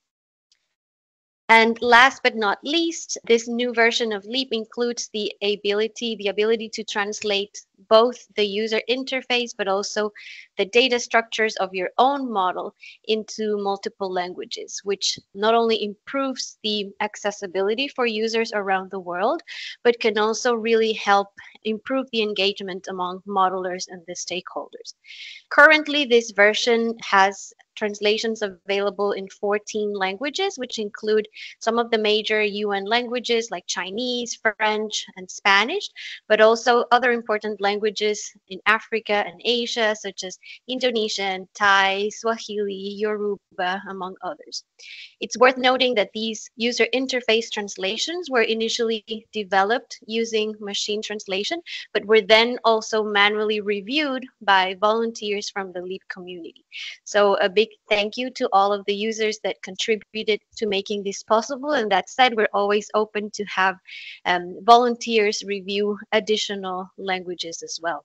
And last but not least, this new version of Leap includes the ability to translate both the user interface, but also the data structures of your own model into multiple languages, which not only improves the accessibility for users around the world, but can also really help improve the engagement among modelers and the stakeholders. Currently, this version has translations available in 14 languages, which include some of the major UN languages like Chinese, French, and Spanish, but also other important languages in Africa and Asia, such as Indonesian, Thai, Swahili, Yoruba, among others. It's worth noting that these user interface translations were initially developed using machine translation, but were then also manually reviewed by volunteers from the Leap community. So a big thank you to all of the users that contributed to making this possible. And that said, we're always open to have volunteers review additional languages as well.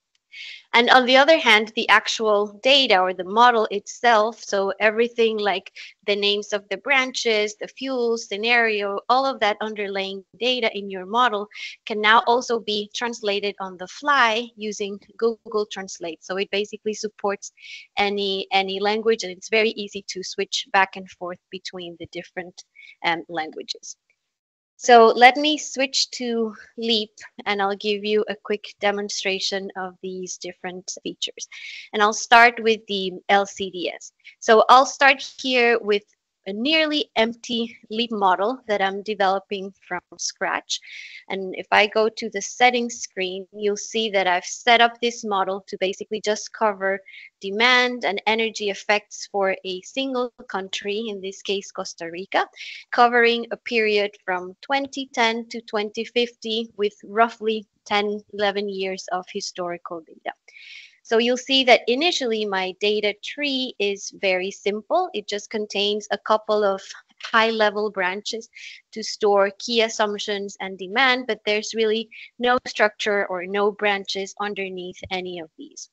And on the other hand, the actual data or the model itself, so everything like the names of the branches, the fuel, scenario, all of that underlying data in your model can now also be translated on the fly using Google Translate. So it basically supports any language, and it's very easy to switch back and forth between the different languages. So let me switch to Leap and I'll give you a quick demonstration of these different features. And I'll start with the LCDS. So I'll start here with a nearly empty Leap model that I'm developing from scratch. And if I go to the settings screen, you'll see that I've set up this model to basically just cover demand and energy effects for a single country, in this case, Costa Rica, covering a period from 2010 to 2050 with roughly 10, 11 years of historical data. So you'll see that initially my data tree is very simple. It just contains a couple of high-level branches to store key assumptions and demand, but there's really no structure or no branches underneath any of these.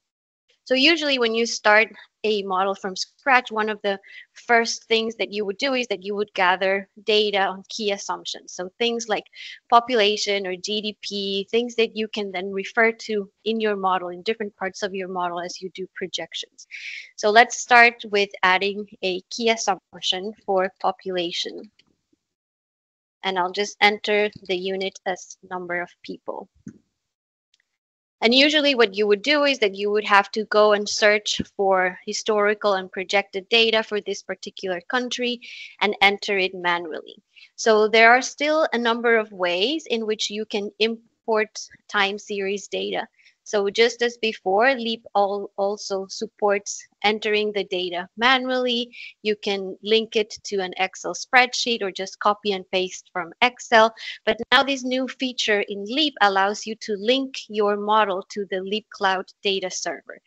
So usually when you start a model from scratch, one of the first things that you would do is that you would gather data on key assumptions. So things like population or GDP, things that you can then refer to in your model, in different parts of your model as you do projections. So let's start with adding a key assumption for population. And I'll just enter the unit as number of people. And usually what you would do is that you would have to go and search for historical and projected data for this particular country and enter it manually. So there are still a number of ways in which you can import time series data. So just as before, Leap also supports entering the data manually. You can link it to an Excel spreadsheet or just copy and paste from Excel. But now this new feature in Leap allows you to link your model to the Leap Cloud data server.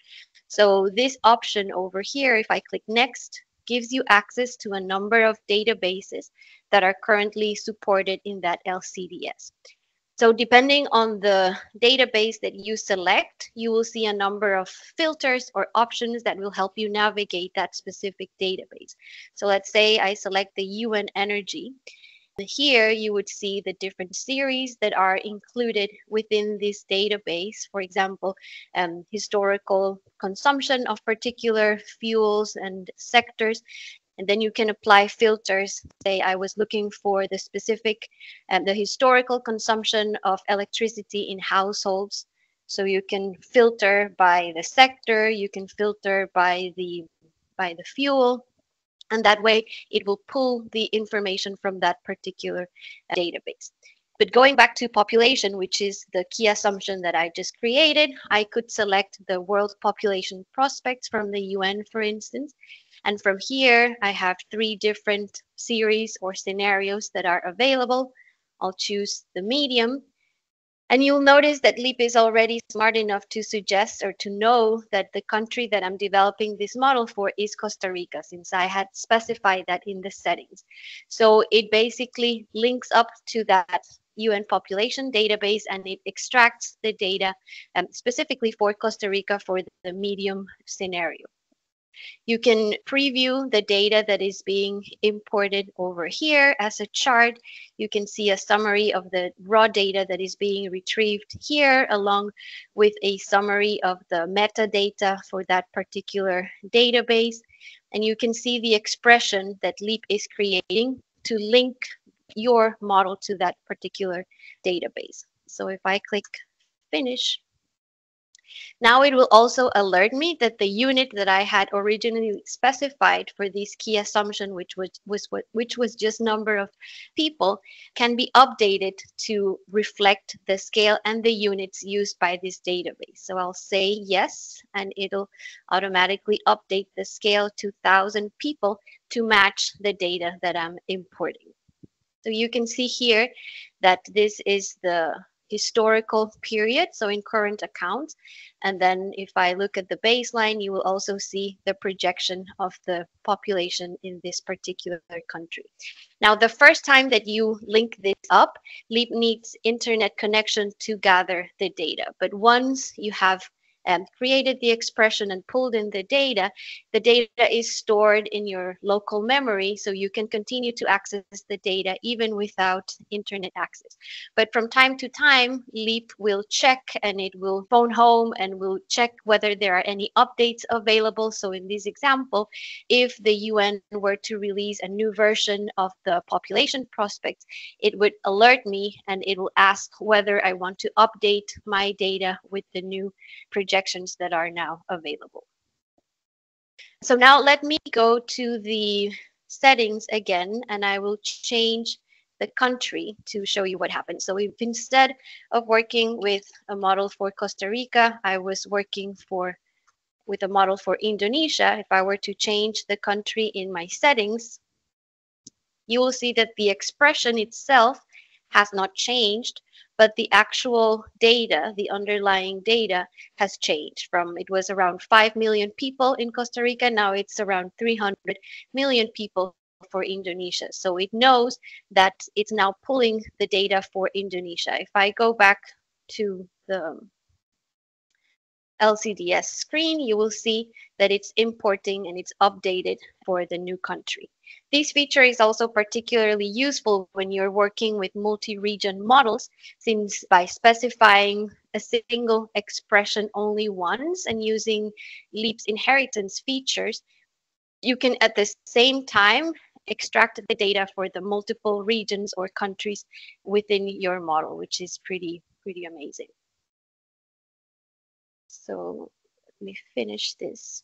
So this option over here, if I click next, gives you access to a number of databases that are currently supported in that LCDS. So depending on the database that you select, you will see a number of filters or options that will help you navigate that specific database. So let's say I select the UN Energy. Here you would see the different series that are included within this database. For example, historical consumption of particular fuels and sectors. And then you can apply filters. Say I was looking for the specific, the historical consumption of electricity in households. So you can filter by the sector, you can filter by the fuel, and that way it will pull the information from that particular database. But going back to population, which is the key assumption that I just created, I could select the world population prospects from the UN, for instance. And from here, I have 3 different series or scenarios that are available. I'll choose the medium. And you'll notice that Leap is already smart enough to suggest or to know that the country that I'm developing this model for is Costa Rica, since I had specified that in the settings. So it basically links up to that UN population database and it extracts the data specifically for Costa Rica for the medium scenario. You can preview the data that is being imported over here as a chart. You can see a summary of the raw data that is being retrieved here, along with a summary of the metadata for that particular database. And you can see the expression that Leap is creating to link your model to that particular database. So if I click Finish, now it will also alert me that the unit that I had originally specified for this key assumption, which was just number of people, can be updated to reflect the scale and the units used by this database. So I'll say yes, and it'll automatically update the scale to 1,000 people to match the data that I'm importing. So you can see here that this is the historical period, so in current accounts. And then if I look at the baseline, you will also see the projection of the population in this particular country. Now, the first time that you link this up, Leap needs internet connection to gather the data. But once you have created the expression and pulled in the data is stored in your local memory, so you can continue to access the data even without internet access. But from time to time, Leap will check and it will phone home and will check whether there are any updates available. So in this example, if the UN were to release a new version of the population prospects, it would alert me and it will ask whether I want to update my data with the new projections that are now available. So now let me go to the settings again, and I will change the country to show you what happens. So if instead of working with a model for Costa Rica, I was working with a model for Indonesia, if I were to change the country in my settings, you will see that the expression itself has not changed, but the actual data, the underlying data, has changed from it was around 5 million people in Costa Rica, now it's around 300 million people for Indonesia. So it knows that it's now pulling the data for Indonesia. If I go back to the LCDS screen, you will see that it's importing and it's updated for the new country. This feature is also particularly useful when you're working with multi-region models, since by specifying a single expression only once and using Leap's inheritance features, you can at the same time extract the data for the multiple regions or countries within your model, which is pretty amazing. So let me finish this.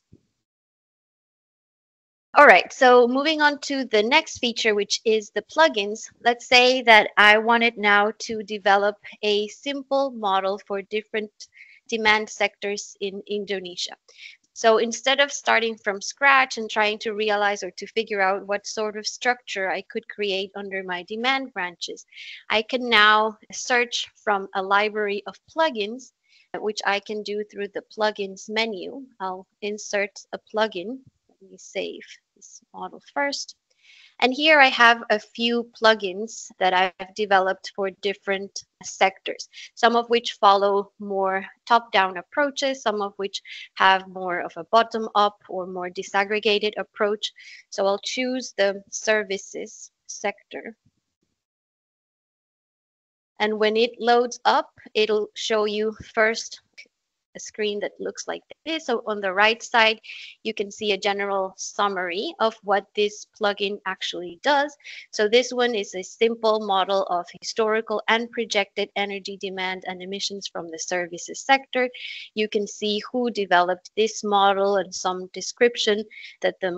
All right, so moving on to the next feature, which is the plugins. Let's say that I wanted now to develop a simple model for different demand sectors in Indonesia. So instead of starting from scratch and trying to realize or to figure out what sort of structure I could create under my demand branches, I can now search from a library of plugins which I can do through the plugins menu. I'll insert a plugin. Let me save this model first. And here I have a few plugins that I've developed for different sectors, some of which follow more top-down approaches, some of which have more of a bottom-up or more disaggregated approach. So I'll choose the services sector. And when it loads up, it'll show you first a screen that looks like this. So on the right side, you can see a general summary of what this plugin actually does. So this one is a simple model of historical and projected energy demand and emissions from the services sector. You can see who developed this model and some description that the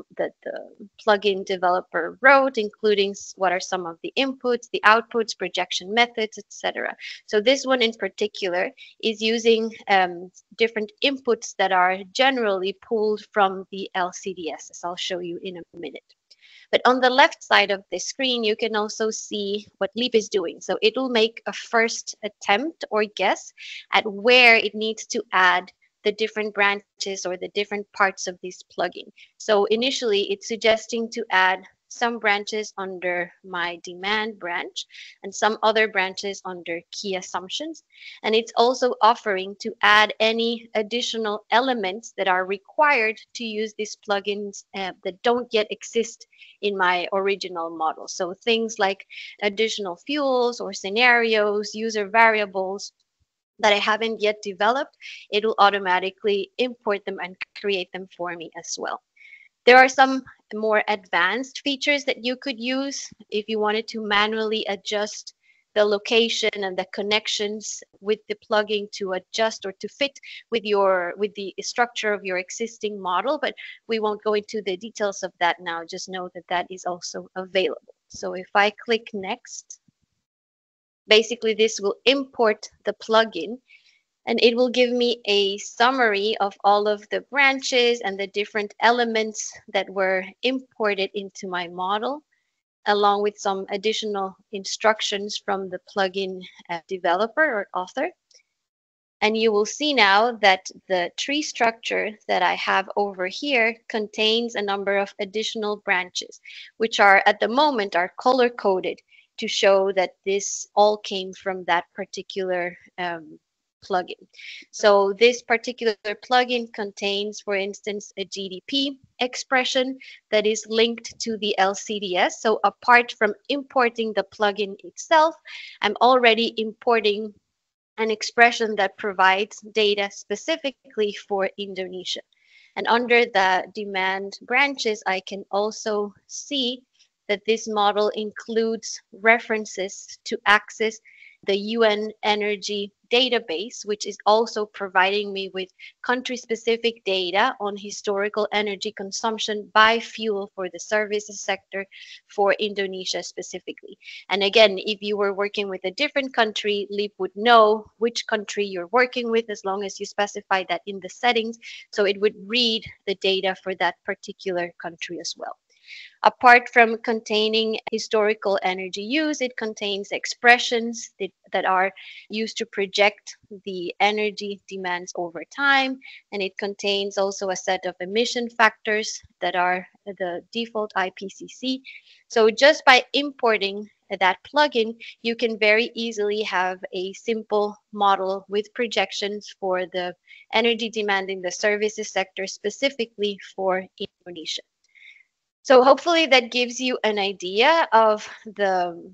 plugin developer wrote, including what are some of the inputs, the outputs, projection methods, etc. So this one in particular is using different inputs that are generally pulled from the LCDS, as I'll show you in a minute. But on the left side of the screen, you can also see what LEAP is doing. So it will make a first attempt or guess at where it needs to add the different branches or the different parts of this plugin. So initially, it's suggesting to add some branches under my demand branch and some other branches under key assumptions. And it's also offering to add any additional elements that are required to use these plugins that don't yet exist in my original model. So things like additional fuels or scenarios, user variables that I haven't yet developed, it will automatically import them and create them for me as well. There are some more advanced features that you could use if you wanted to manually adjust the location and the connections with the plugin to adjust or to fit with the structure of your existing model, but we won't go into the details of that now. Just know that that is also available. So if I click next, basically this will import the plugin. And it will give me a summary of all of the branches and the different elements that were imported into my model, along with some additional instructions from the plugin developer or author. And you will see now that the tree structure that I have over here contains a number of additional branches, which are at the moment are color-coded to show that this all came from that particular plugin. So this particular plugin contains, for instance, a GDP expression that is linked to the LCDS. So apart from importing the plugin itself, I'm already importing an expression that provides data specifically for Indonesia. And under the demand branches, I can also see that this model includes references to access the UN Energy Database, which is also providing me with country-specific data on historical energy consumption by fuel for the services sector for Indonesia specifically. And again, if you were working with a different country, LEAP would know which country you're working with as long as you specify that in the settings. So it would read the data for that particular country as well. Apart from containing historical energy use, it contains expressions that are used to project the energy demands over time. And it contains also a set of emission factors that are the default IPCC. So just by importing that plugin, you can very easily have a simple model with projections for the energy demand in the services sector, specifically for Indonesia. So hopefully that gives you an idea of the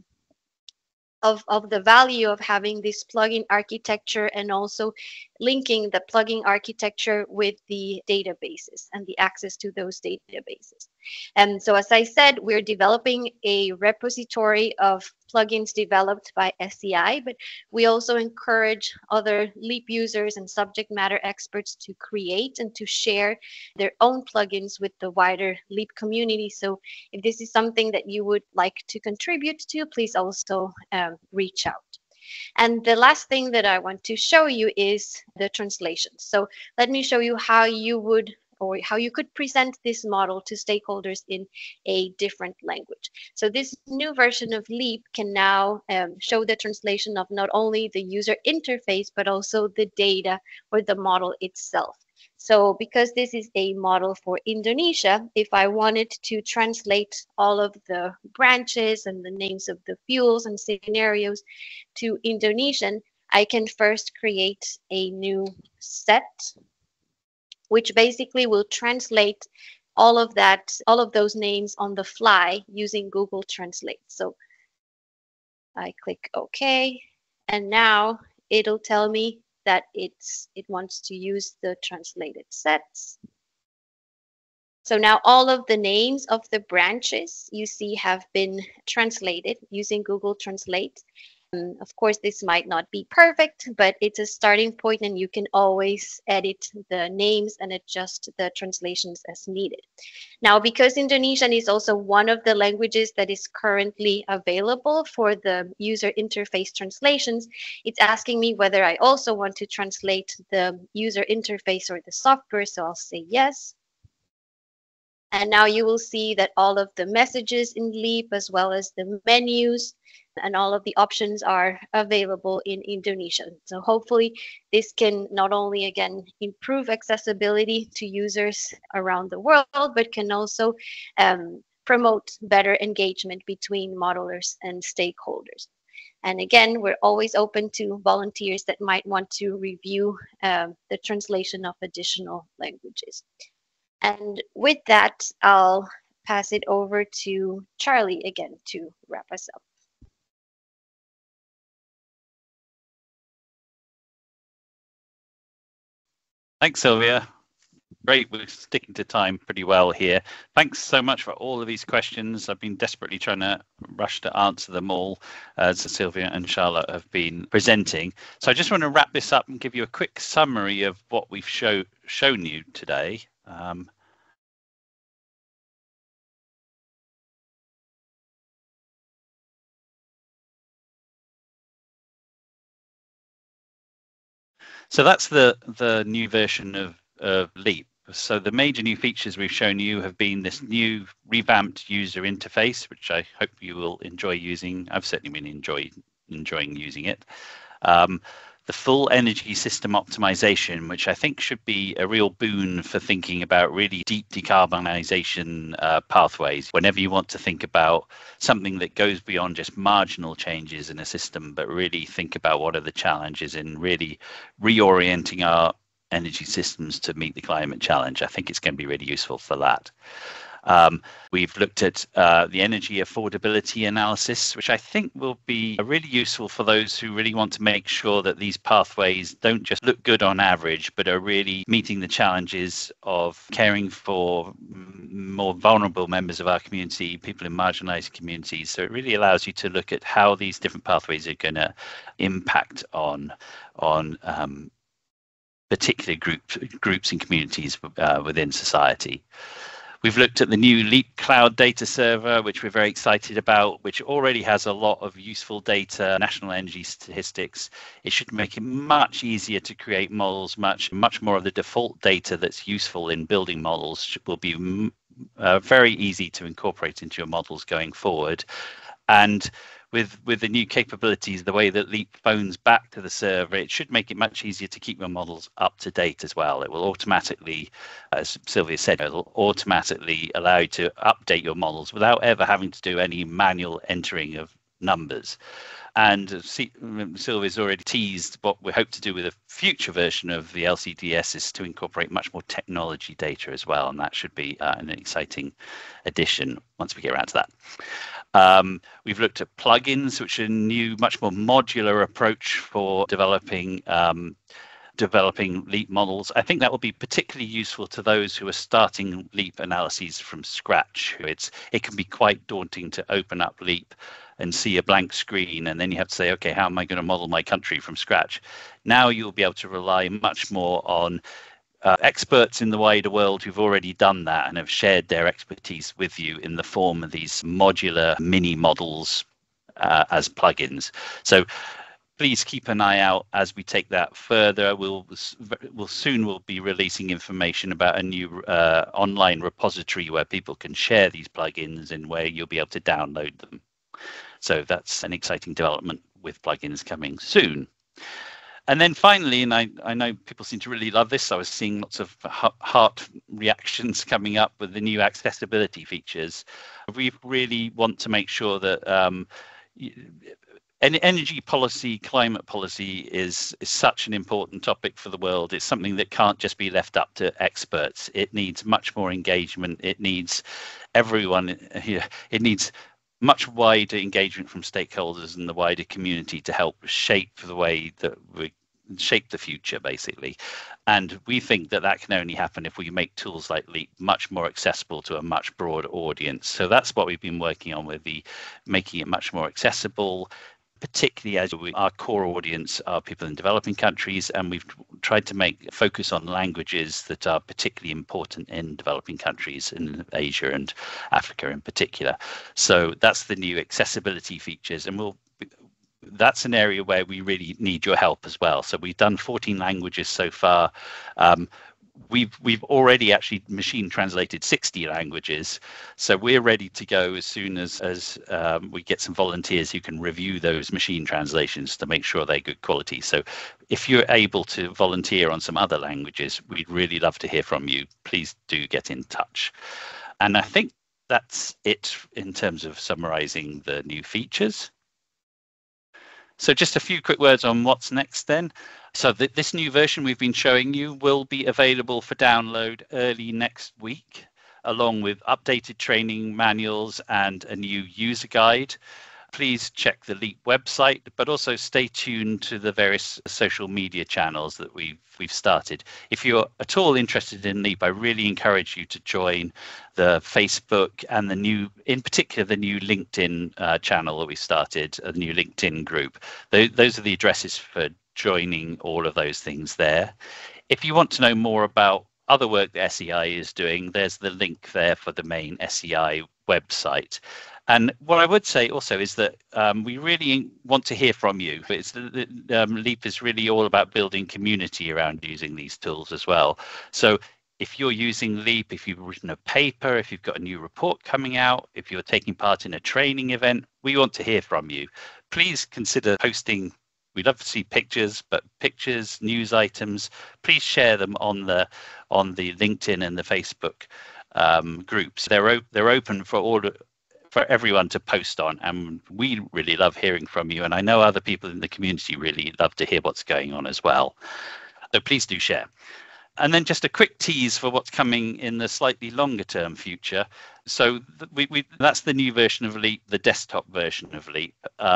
value of having this plugin architecture and also linking the plugin architecture with the databases and the access to those databases. And so as I said, we're developing a repository of plugins developed by SEI, but we also encourage other LEAP users and subject matter experts to create and to share their own plugins with the wider LEAP community. So if this is something that you would like to contribute to, please also reach out. And the last thing that I want to show you is the translation. So let me show you how you would or how you could present this model to stakeholders in a different language. So this new version of Leap can now show the translation of not only the user interface, but also the data or the model itself. So because this is a model for Indonesia, if I wanted to translate all of the branches and the names of the fuels and scenarios to Indonesian, I can first create a new set, which basically will translate all of those names on the fly using Google Translate. So I click OK, and now it'll tell me that it wants to use the translated sets. So now all of the names of the branches you see have been translated using Google Translate. Of course, this might not be perfect, but it's a starting point, and you can always edit the names and adjust the translations as needed. Now, because Indonesian is also one of the languages that is currently available for the user interface translations, it's asking me whether I also want to translate the user interface or the software, so I'll say yes. And now you will see that all of the messages in Leap, as well as the menus and all of the options, are available in Indonesian. So hopefully this can not only, again, improve accessibility to users around the world, but can also promote better engagement between modelers and stakeholders. And again, we're always open to volunteers that might want to review the translation of additional languages. And with that, I'll pass it over to Charlie again to wrap us up. Thanks, Sylvia. Great, we're sticking to time pretty well here. Thanks so much for all of these questions. I've been desperately trying to rush to answer them all, as Sylvia and Charlotte have been presenting. So I just want to wrap this up and give you a quick summary of what we've shown you today. So that's the new version of Leap. So the major new features we've shown you have been this new revamped user interface, which I hope you will enjoy using. I've certainly been enjoying using it. The full energy system optimization, which I think should be a real boon for thinking about really deep decarbonization pathways. Whenever you want to think about something that goes beyond just marginal changes in a system, but really think about what are the challenges in really reorienting our energy systems to meet the climate challenge. I think it's going to be really useful for that. We've looked at the energy affordability analysis, which I think will be really useful for those who really want to make sure that these pathways don't just look good on average, but are really meeting the challenges of caring for more vulnerable members of our community, people in marginalized communities. So it really allows you to look at how these different pathways are going to impact on particular groups and communities within society. We've looked at the new Leap Cloud data server, which we're very excited about, which already has a lot of useful data, national energy statistics. It should make it much easier to create models. Much more of the default data that's useful in building models will be very easy to incorporate into your models going forward. And with the new capabilities, the way that Leap phones back to the server, it should make it much easier to keep your models up to date as well. It will automatically, as Sylvia said, it'll automatically allow you to update your models without ever having to do any manual entering of numbers. And Sylvia's already teased what we hope to do with a future version of the LCDS is to incorporate much more technology data as well. And that should be an exciting addition once we get around to that. We've looked at plugins, which are a new, much more modular approach for developing Leap models. I think that will be particularly useful to those who are starting Leap analyses from scratch. It can be quite daunting to open up Leap and see a blank screen, and then you have to say, okay, how am I going to model my country from scratch? Now you'll be able to rely much more on experts in the wider world who've already done that and have shared their expertise with you in the form of these modular mini models as plugins. So please keep an eye out as we take that further. We'll soon be releasing information about a new online repository where people can share these plugins and where you'll be able to download them. So that's an exciting development with plugins coming soon. And then finally, and I know people seem to really love this, I was seeing lots of heart reactions coming up with the new accessibility features. We really want to make sure that energy policy, climate policy is such an important topic for the world. It's something that can't just be left up to experts. It needs much more engagement. It needs everyone here. It needs much wider engagement from stakeholders and the wider community to help shape the way that we shape the future, basically. And we think that can only happen if we make tools like LEAP much more accessible to a much broader audience. So that's what we've been working on with making it much more accessible, particularly as our core audience are people in developing countries, and we've tried to focus on languages that are particularly important in developing countries in Asia and Africa in particular. So that's the new accessibility features, and that's an area where we really need your help as well. So we've done 14 languages so far. We've already actually machine translated 60 languages, so we're ready to go as soon as we get some volunteers who can review those machine translations to make sure they're good quality. So if you're able to volunteer on some other languages, we'd really love to hear from you. Please do get in touch. And I think that's it in terms of summarizing the new features. So just a few quick words on what's next then. So this new version we've been showing you will be available for download early next week, along with updated training manuals and a new user guide. Please check the LEAP website, but also stay tuned to the various social media channels that we've started. If you're at all interested in LEAP, I really encourage you to join the Facebook and in particular, the new LinkedIn channel that we started, the new LinkedIn group. Those are the addresses for joining all of those things there. If you want to know more about other work that SEI is doing, there's the link there for the main SEI website. And what I would say also is that we really want to hear from you. LEAP is really all about building community around using these tools as well. So if you're using LEAP, if you've written a paper, if you've got a new report coming out, if you're taking part in a training event, we want to hear from you. Please consider posting. We'd love to see pictures, but pictures, news items, please share them on the LinkedIn and the Facebook groups. They're open for everyone to post on, and we really love hearing from you. And I know other people in the community really love to hear what's going on as well. So please do share. And then just a quick tease for what's coming in the slightly longer term future. So that's the new version of LEAP, the desktop version of LEAP.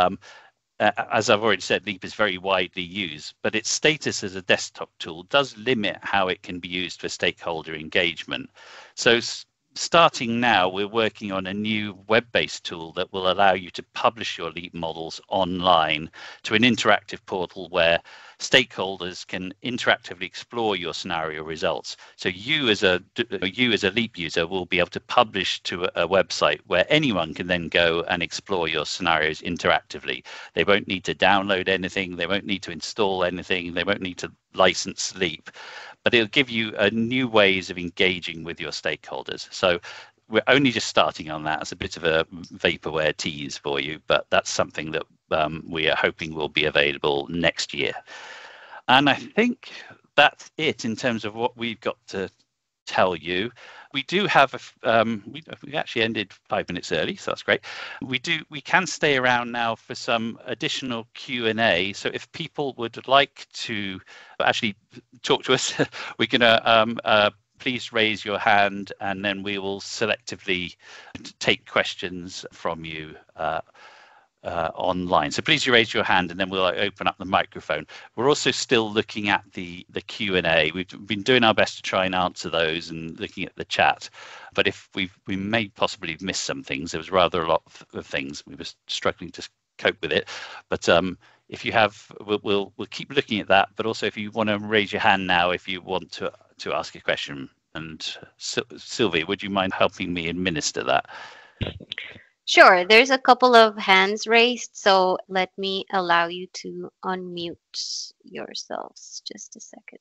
As I've already said, LEAP is very widely used, but its status as a desktop tool does limit how it can be used for stakeholder engagement. So starting now, we're working on a new web-based tool that will allow you to publish your LEAP models online to an interactive portal where stakeholders can interactively explore your scenario results. So you as a LEAP user will be able to publish to a website where anyone can then go and explore your scenarios interactively. They won't need to download anything. They won't need to install anything. They won't need to license LEAP. But it'll give you new ways of engaging with your stakeholders. So we're only just starting on that. It's a bit of a vaporware tease for you, but that's something that we are hoping will be available next year. And I think that's it in terms of what we've got to tell you. We do have we actually ended 5 minutes early, so that's great. We can stay around now for some additional Q&A. So if people would like to actually talk to us, we're gonna please raise your hand, and then we will selectively take questions from you online. So please raise your hand, and then we'll open up the microphone. We're also still looking at the Q&A. We've been doing our best to try and answer those and looking at the chat. But if we may possibly have missed some things, there was rather a lot of things. We were struggling to cope with it. But if you have, we'll keep looking at that. But also, if you want to raise your hand now, if you want to ask a question. And Sylvie, would you mind helping me administer that? Sure, there's a couple of hands raised, so let me allow you to unmute yourselves. Just a second.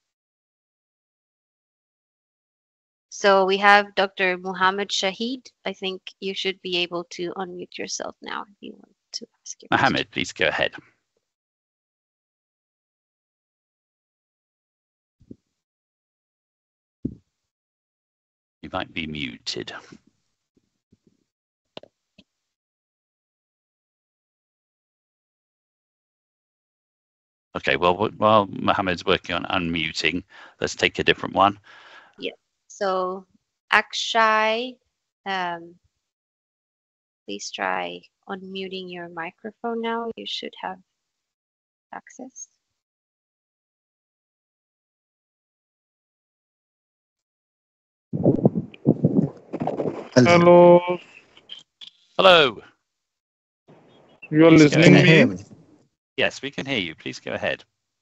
So we have Dr. Muhammad Shahid. I think you should be able to unmute yourself now if you want to ask your question. Mohammed, please go ahead. You might be muted. Okay, well, while Mohammed's working on unmuting, let's take a different one. Yeah. So Akshay, please try unmuting your microphone now. You should have access. Hello. Hello. You are Please listening go me? ahead. Yes, we can hear you. Please go ahead.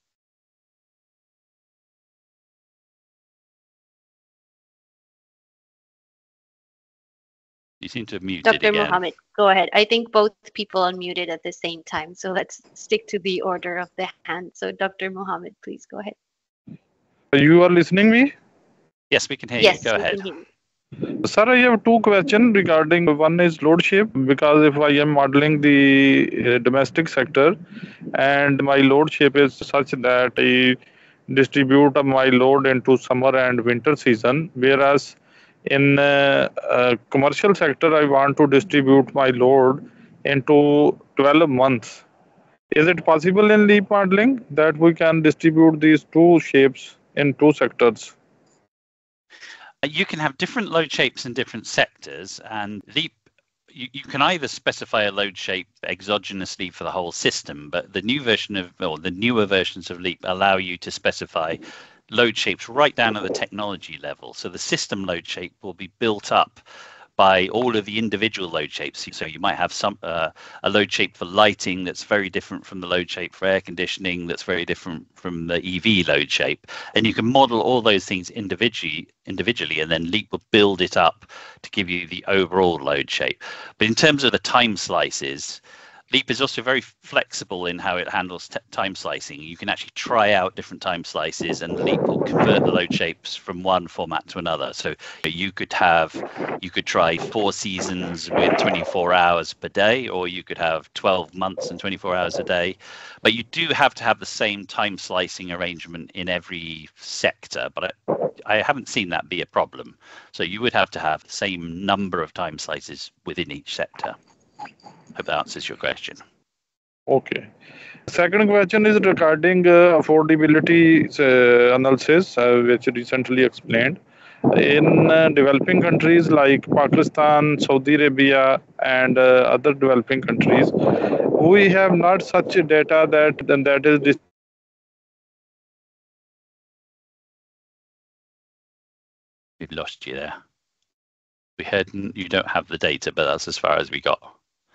You seem to have muted Dr. again. Muhammad, go ahead. I think both people unmuted at the same time, so let's stick to the order of the hand. So Dr. Muhammad, please go ahead. You are listening me? Yes, we can hear Yes, you. Go we ahead. can hear you. Sir, I have two questions regarding one is load shape, because if I am modeling the domestic sector and my load shape is such that I distribute my load into summer and winter season, whereas in commercial sector I want to distribute my load into 12 months. Is it possible in leap modeling that we can distribute these two shapes in two sectors? You can have different load shapes in different sectors, and Leap, you can either specify a load shape exogenously for the whole system, but the new version of, or the newer versions of Leap allow you to specify load shapes right down at the technology level. So the system load shape will be built up by all of the individual load shapes. So you might have some a load shape for lighting that's very different from the load shape for air conditioning, that's very different from the EV load shape, and you can model all those things individually, and then Leap will build it up to give you the overall load shape. But in terms of the time slices, Leap is also very flexible in how it handles time slicing. You can actually try out different time slices, and Leap will convert the load shapes from one format to another. So you could try 4 seasons with 24 hours per day, or you could have 12 months and 24 hours a day. But you do have to have the same time slicing arrangement in every sector. But I haven't seen that be a problem. So you would have to have the same number of time slices within each sector. Hope that answers your question. Okay. Second question is regarding affordability analysis, which recently explained. In developing countries like Pakistan, Saudi Arabia, and other developing countries, we have not such data that is. We've lost you there. We heard you don't have the data, but that's as far as we got.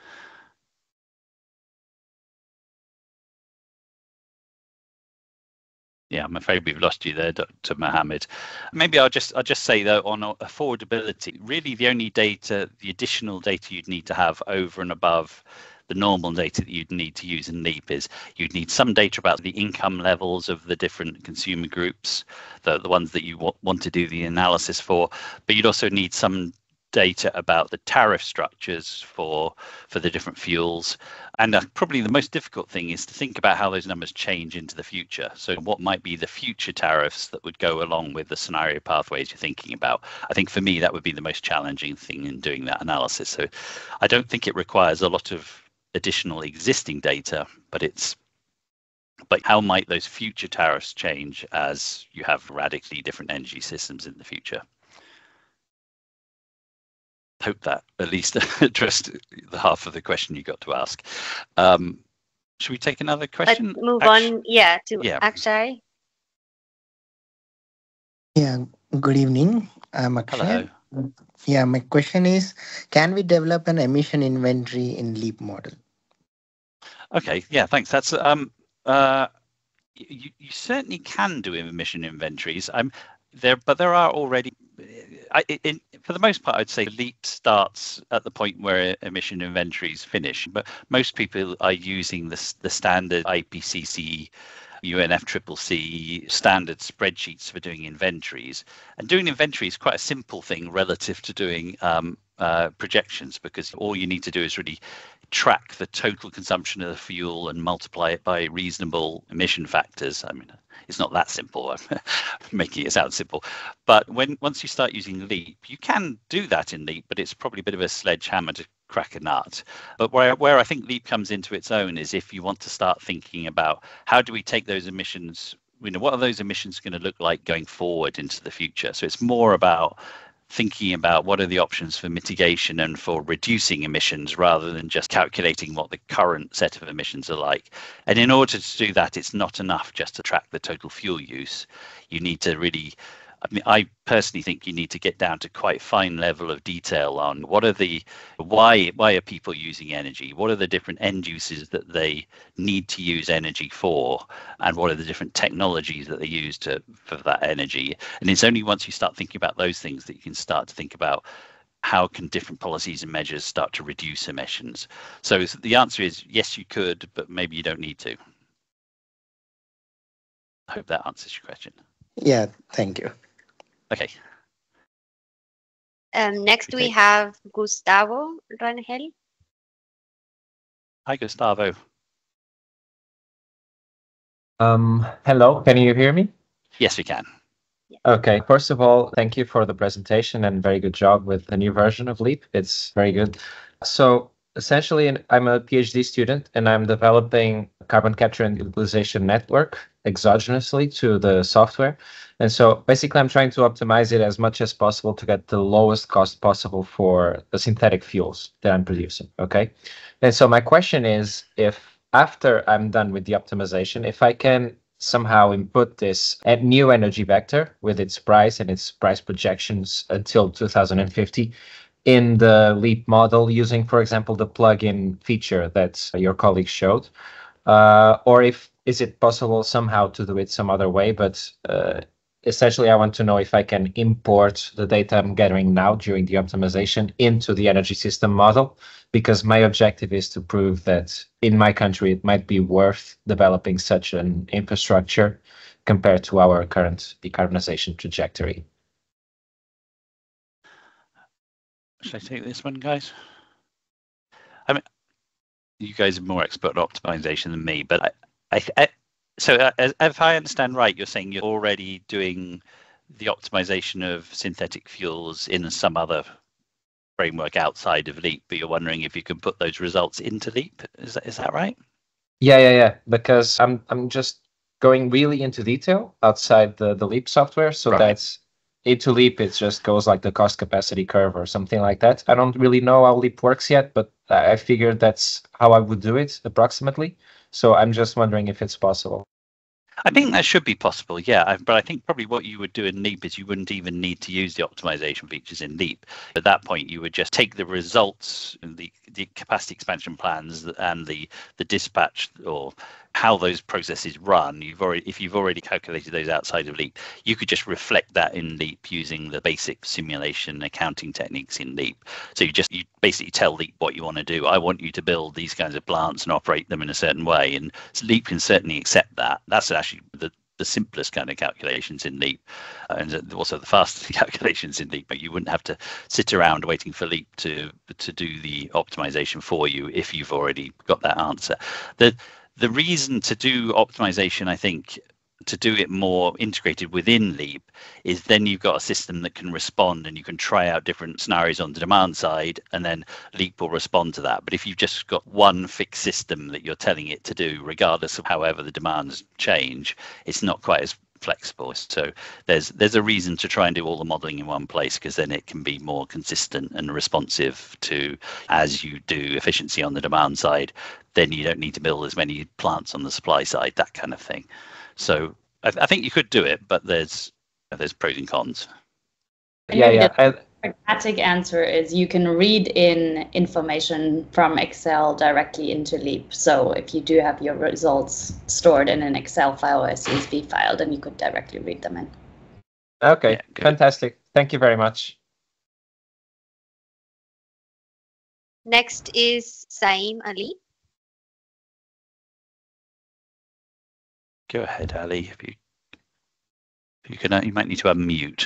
Yeah, I'm afraid we've lost you there, Dr. Mohammed. Maybe I'll just say though, on affordability, really the only data, the additional data you'd need to have over and above the normal data that you'd need to use in Leap is you'd need some data about the income levels of the different consumer groups, the ones that you want to do the analysis for, but you'd also need some data about the tariff structures for the different fuels. And probably the most difficult thing is to think about how those numbers change into the future. So what might be the future tariffs that would go along with the scenario pathways you're thinking about? I think for me, that would be the most challenging thing in doing that analysis. So I don't think it requires a lot of additional existing data, but how might those future tariffs change as you have radically different energy systems in the future? Hope that at least addressed the half of the question you got to ask. Should we take another question? Let's move on, to Akshay. Yeah, good evening. I'm Akshay. Hello. Yeah, my question is, can we develop an emission inventory in LEAP model? Okay, yeah, thanks. That's you certainly can do emission inventories. But there are already for the most part, I'd say LEAP starts at the point where emission inventories finish. But most people are using the standard IPCC, UNFCCC standard spreadsheets for doing inventories. And doing inventory is quite a simple thing relative to doing projections, because all you need to do is really track the total consumption of the fuel and multiply it by reasonable emission factors. I mean, it's not that simple. I'm making it sound simple. But once you start using LEAP, you can do that in LEAP, but it's probably a bit of a sledgehammer to crack a nut. But where I think LEAP comes into its own is if you want to start thinking about how do we take those emissions, what are those emissions going to look like going forward into the future? So it's more about thinking about what are the options for mitigation and for reducing emissions rather than just calculating what the current set of emissions are like. And in order to do that, it's not enough just to track the total fuel use. You need to really, I personally think you need to get down to quite fine level of detail on what are why are people using energy? What are the different end uses that they need to use energy for? And what are the different technologies that they use for that energy? And it's only once you start thinking about those things that you can start to think about how can different policies and measures start to reduce emissions. So the answer is yes, you could, but maybe you don't need to. I hope that answers your question. Yeah, thank you. Okay. Next, we have Gustavo Rangel. Hi, Gustavo. Hello, can you hear me? Yes, we can. Okay, first of all, thank you for the presentation and very good job with the new version of LEAP. It's very good. So essentially, I'm a PhD student and I'm developing a carbon capture and utilization network exogenously to the software. And so basically, I'm trying to optimize it as much as possible to get the lowest cost possible for the synthetic fuels that I'm producing. Okay. And so my question is, if after I'm done with the optimization, if I can somehow input this new energy vector with its price and its price projections until 2050 in the LEAP model using, for example, the plug-in feature that your colleague showed, or is it possible somehow to do it some other way? But essentially, I want to know if I can import the data I'm gathering now during the optimization into the energy system model, because my objective is to prove that in my country, it might be worth developing such an infrastructure compared to our current decarbonization trajectory. Should I take this one, guys? I mean, you guys are more expert on optimization than me, but so if I understand right, you're saying you're already doing the optimization of synthetic fuels in some other framework outside of LEAP, but you're wondering if you can put those results into LEAP. Is that right? Yeah. Because I'm just going really into detail outside the LEAP software. So that's into LEAP, it just goes like the cost capacity curve or something like that. I don't really know how LEAP works yet, but I figured that's how I would do it approximately. So I'm just wondering if it's possible. I think that should be possible, yeah. But I think probably what you would do in LEAP is you wouldn't even need to use the optimization features in LEAP. At that point, you would just take the results, the capacity expansion plans and the dispatch or how those processes run. If you've already calculated those outside of LEAP, you could just reflect that in LEAP using the basic simulation accounting techniques in LEAP. So you basically tell LEAP what you want to do. I want you to build these kinds of plants and operate them in a certain way, and LEAP can certainly accept that. That's actually the simplest kind of calculations in LEAP, and also the fastest calculations in LEAP. But you wouldn't have to sit around waiting for LEAP to do the optimization for you if you've already got that answer. The reason to do optimization, I think, to do it more integrated within LEAP, is then you've got a system that can respond and you can try out different scenarios on the demand side, and then LEAP will respond to that. But if you've just got one fixed system that you're telling it to do, regardless of however the demands change, it's not quite as flexible. So there's a reason to try and do all the modeling in one place, because then it can be more consistent and responsive to, as you do efficiency on the demand side, then you don't need to build as many plants on the supply side, that kind of thing. So I think you could do it, but there's pros and cons. The pragmatic answer is you can read in information from Excel directly into LEAP. So if you do have your results stored in an Excel file or a CSV file, then you could directly read them in. Okay, fantastic. Thank you very much. Next is Saim Ali. Go ahead, Ali. If you can, you might need to unmute.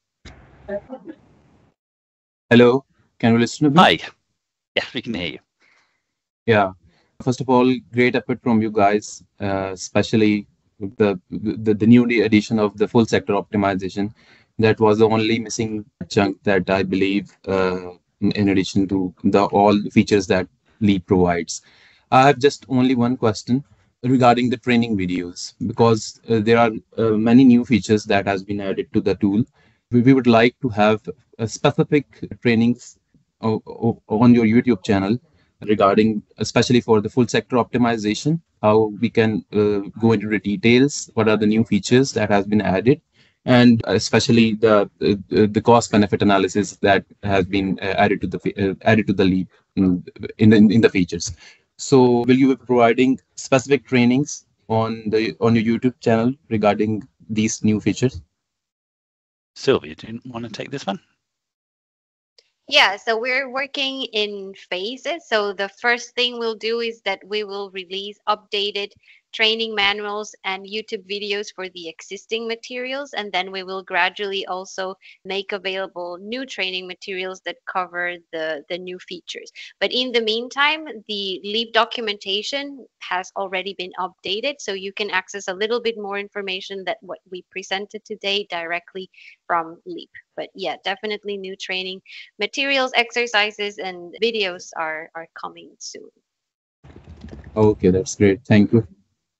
Hello, can you listen to me? Hi. Yeah, we can hear you. Yeah. First of all, great effort from you guys, especially the newly addition of the full sector optimization. That was the only missing chunk that I believe, in addition to the all features that Leap provides. I have just only one question regarding the training videos because there are many new features that has been added to the tool. We would like to have specific trainings on your YouTube channel regarding, especially for the full sector optimization, how we can go into the details, what are the new features that has been added, and especially the cost benefit analysis that has been added to the Leap in the features. So, will you be providing specific trainings on your YouTube channel regarding these new features? Sylvia, do you want to take this one? Yeah, so we're working in phases. So the first thing we'll do is that we will release updated training manuals and YouTube videos for the existing materials. And then we will gradually also make available new training materials that cover the new features. But in the meantime, the LEAP documentation has already been updated. So you can access a little bit more information that what we presented today directly from LEAP. But yeah, definitely new training materials, exercises, and videos are coming soon. Okay, that's great. Thank you.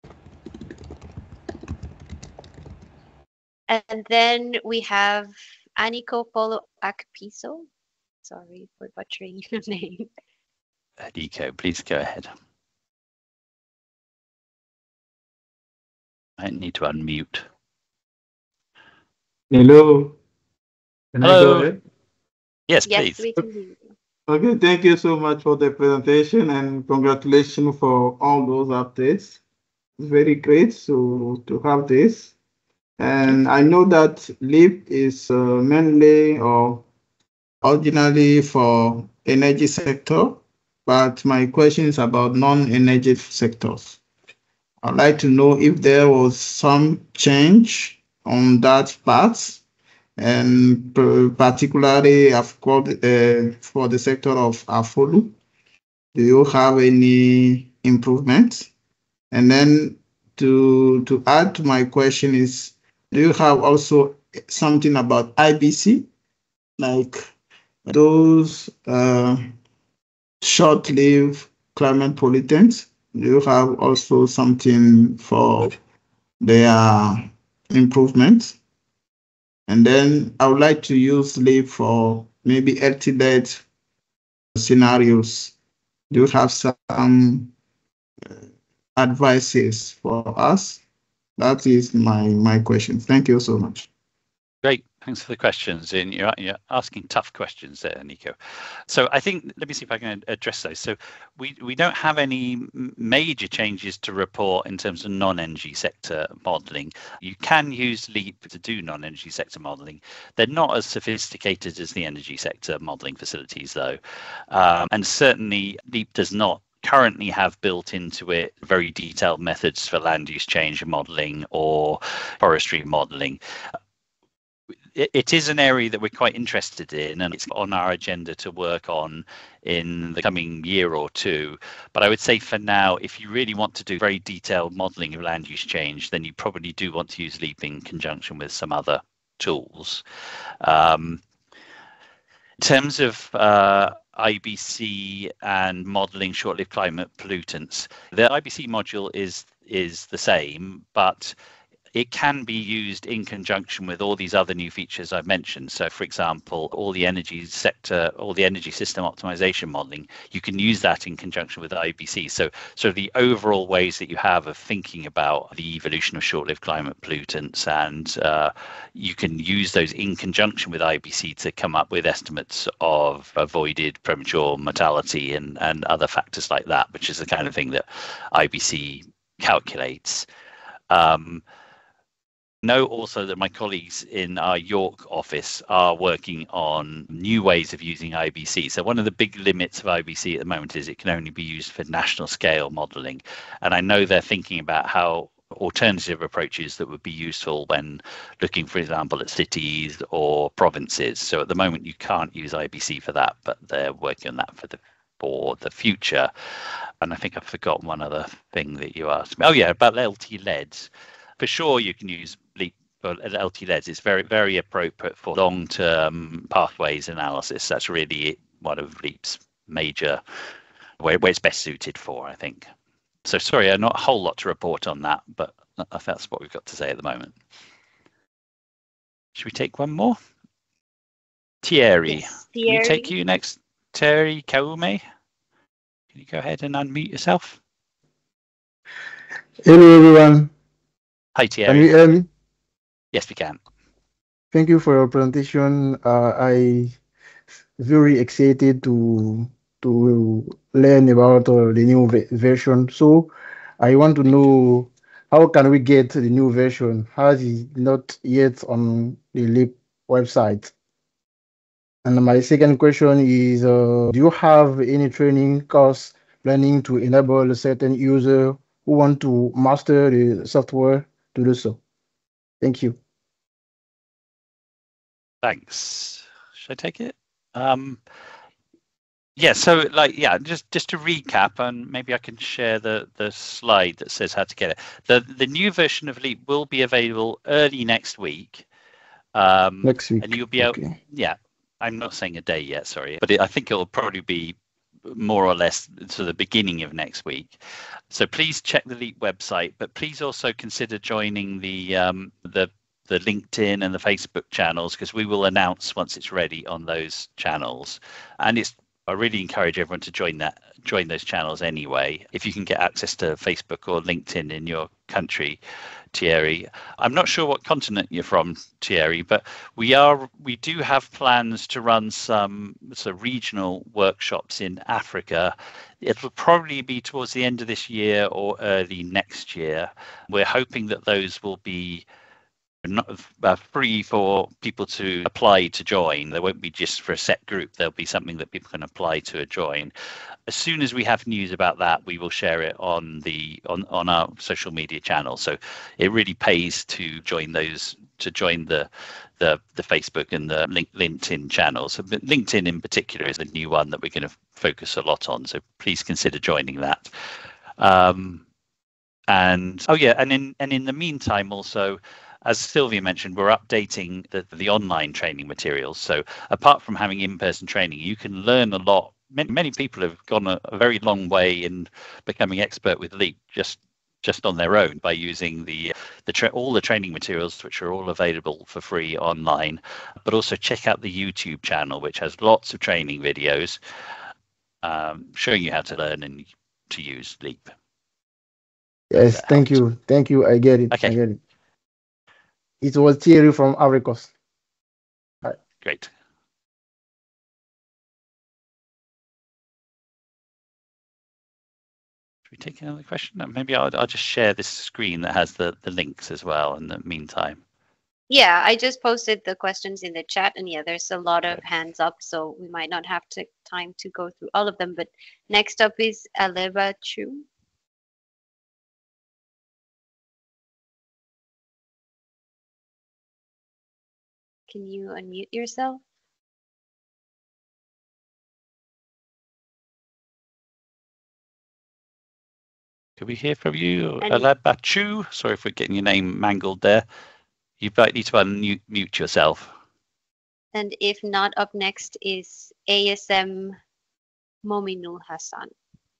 And then we have Aniko Polo Akpiso. Sorry for butchering your name. Nico, please go ahead. I need to unmute. Hello. Can I go Hello. ahead? Yes, Yes, please. we can hear you. Okay, thank you so much for the presentation and congratulations for all those updates. It's very great to have this. And I know that LEAP is mainly or originally for energy sector, but my question is about non-energy sectors. I'd like to know if there was some change on that part, and particularly for the sector of Afolu. Do you have any improvements? And then to add to my question is, do you have also something about IBC, like those short-lived climate pollutants? Do you have also something for their improvements? And then I would like to use LEAP for maybe ultimate scenarios. Do you have some advices for us? That is my question. Thank you so much. Great. Thanks for the questions. And you're asking tough questions there, Nico. So I think, let me see if I can address those. So we don't have any major changes to report in terms of non-energy sector modeling. You can use LEAP to do non-energy sector modeling. They're not as sophisticated as the energy sector modeling facilities, though. And certainly LEAP does not currently have built into it very detailed methods for land use change modeling or forestry modeling. It is an area that we're quite interested in, and it's on our agenda to work on in the coming year or two. But I would say for now, if you really want to do very detailed modeling of land use change, then you probably do want to use LEAP in conjunction with some other tools. In terms of IBC and modeling short-lived climate pollutants, the IBC module is the same, but it can be used in conjunction with all these other new features I've mentioned. So, for example, all the energy sector, all the energy system optimization modeling, you can use that in conjunction with IBC. So the overall ways that you have of thinking about the evolution of short-lived climate pollutants, and you can use those in conjunction with IBC to come up with estimates of avoided premature mortality and other factors like that, which is the kind of thing that IBC calculates. Know also that my colleagues in our York office are working on new ways of using IBC. So one of the big limits of IBC at the moment is it can only be used for national scale modelling. And I know they're thinking about how alternative approaches that would be useful when looking, for example, at cities or provinces. So at the moment you can't use IBC for that, but they're working on that for the future. And I think I forgot one other thing that you asked me. Oh yeah, about LT LEDs. For sure, you can use LEAP or LT LEDs. It's very, very appropriate for long-term pathways analysis. That's really one of LEAP's major, where it's best suited for, I think. So sorry, not a whole lot to report on that, but that's what we've got to say at the moment. Should we take one more? Thierry, Yes, can we take you next? Thierry Kaume, can you go ahead and unmute yourself? Hello, everyone. Hi, Thierry. Can you hear me? Yes, we can. Thank you for your presentation. I very excited to learn about the new version. So I want to know how can we get the new version? As is not yet on the LEAP website. And my second question is, do you have any training course planning to enable a certain user who want to master the software to do so? Thank you. Thanks. Should I take it? Yeah, so just to recap, and maybe I can share the slide that says how to get it. The new version of Leap will be available early next week. Next week. And you'll be able, okay. Yeah, I'm not saying a day yet, sorry, but I think it'll probably be more or less to the beginning of next week. So please check the Leap website, but please also consider joining the LinkedIn and the Facebook channels, because we will announce once it's ready on those channels. And I really encourage everyone to join those channels anyway. If you can get access to Facebook or LinkedIn in your country, Thierry. I'm not sure what continent you're from, Thierry, but we do have plans to run some regional workshops in Africa. It'll probably be towards the end of this year or early next year. We're hoping that those will be not free for people to apply to join. They won't be just for a set group. There'll be something that people can apply to join. As soon as we have news about that, we will share it on our social media channels. So it really pays to join those, to join the Facebook and the LinkedIn channels. So LinkedIn in particular is a new one that we're going to focus a lot on. So please consider joining that. And in the meantime, also, as Sylvia mentioned, we're updating the online training materials. So apart from having in-person training, you can learn a lot. Many people have gone a very long way in becoming expert with Leap just on their own by using all the training materials, which are all available for free online. But also check out the YouTube channel, which has lots of training videos showing you how to learn and to use Leap. Yes, thank you. Thank you. I get it. Okay. I get it. It was Thierry from Avricos. Right. Great. Should we take another question? Maybe I'll just share this screen that has the links as well in the meantime. Yeah, I just posted the questions in the chat, and yeah, there's a lot of hands up, so we might not have time to go through all of them. But next up is Aleba Chu. Can you unmute yourself? Could we hear from you, Aleba Chu? Sorry for getting your name mangled there. You might need to unmute yourself. And if not, up next is ASM Mominul Hassan.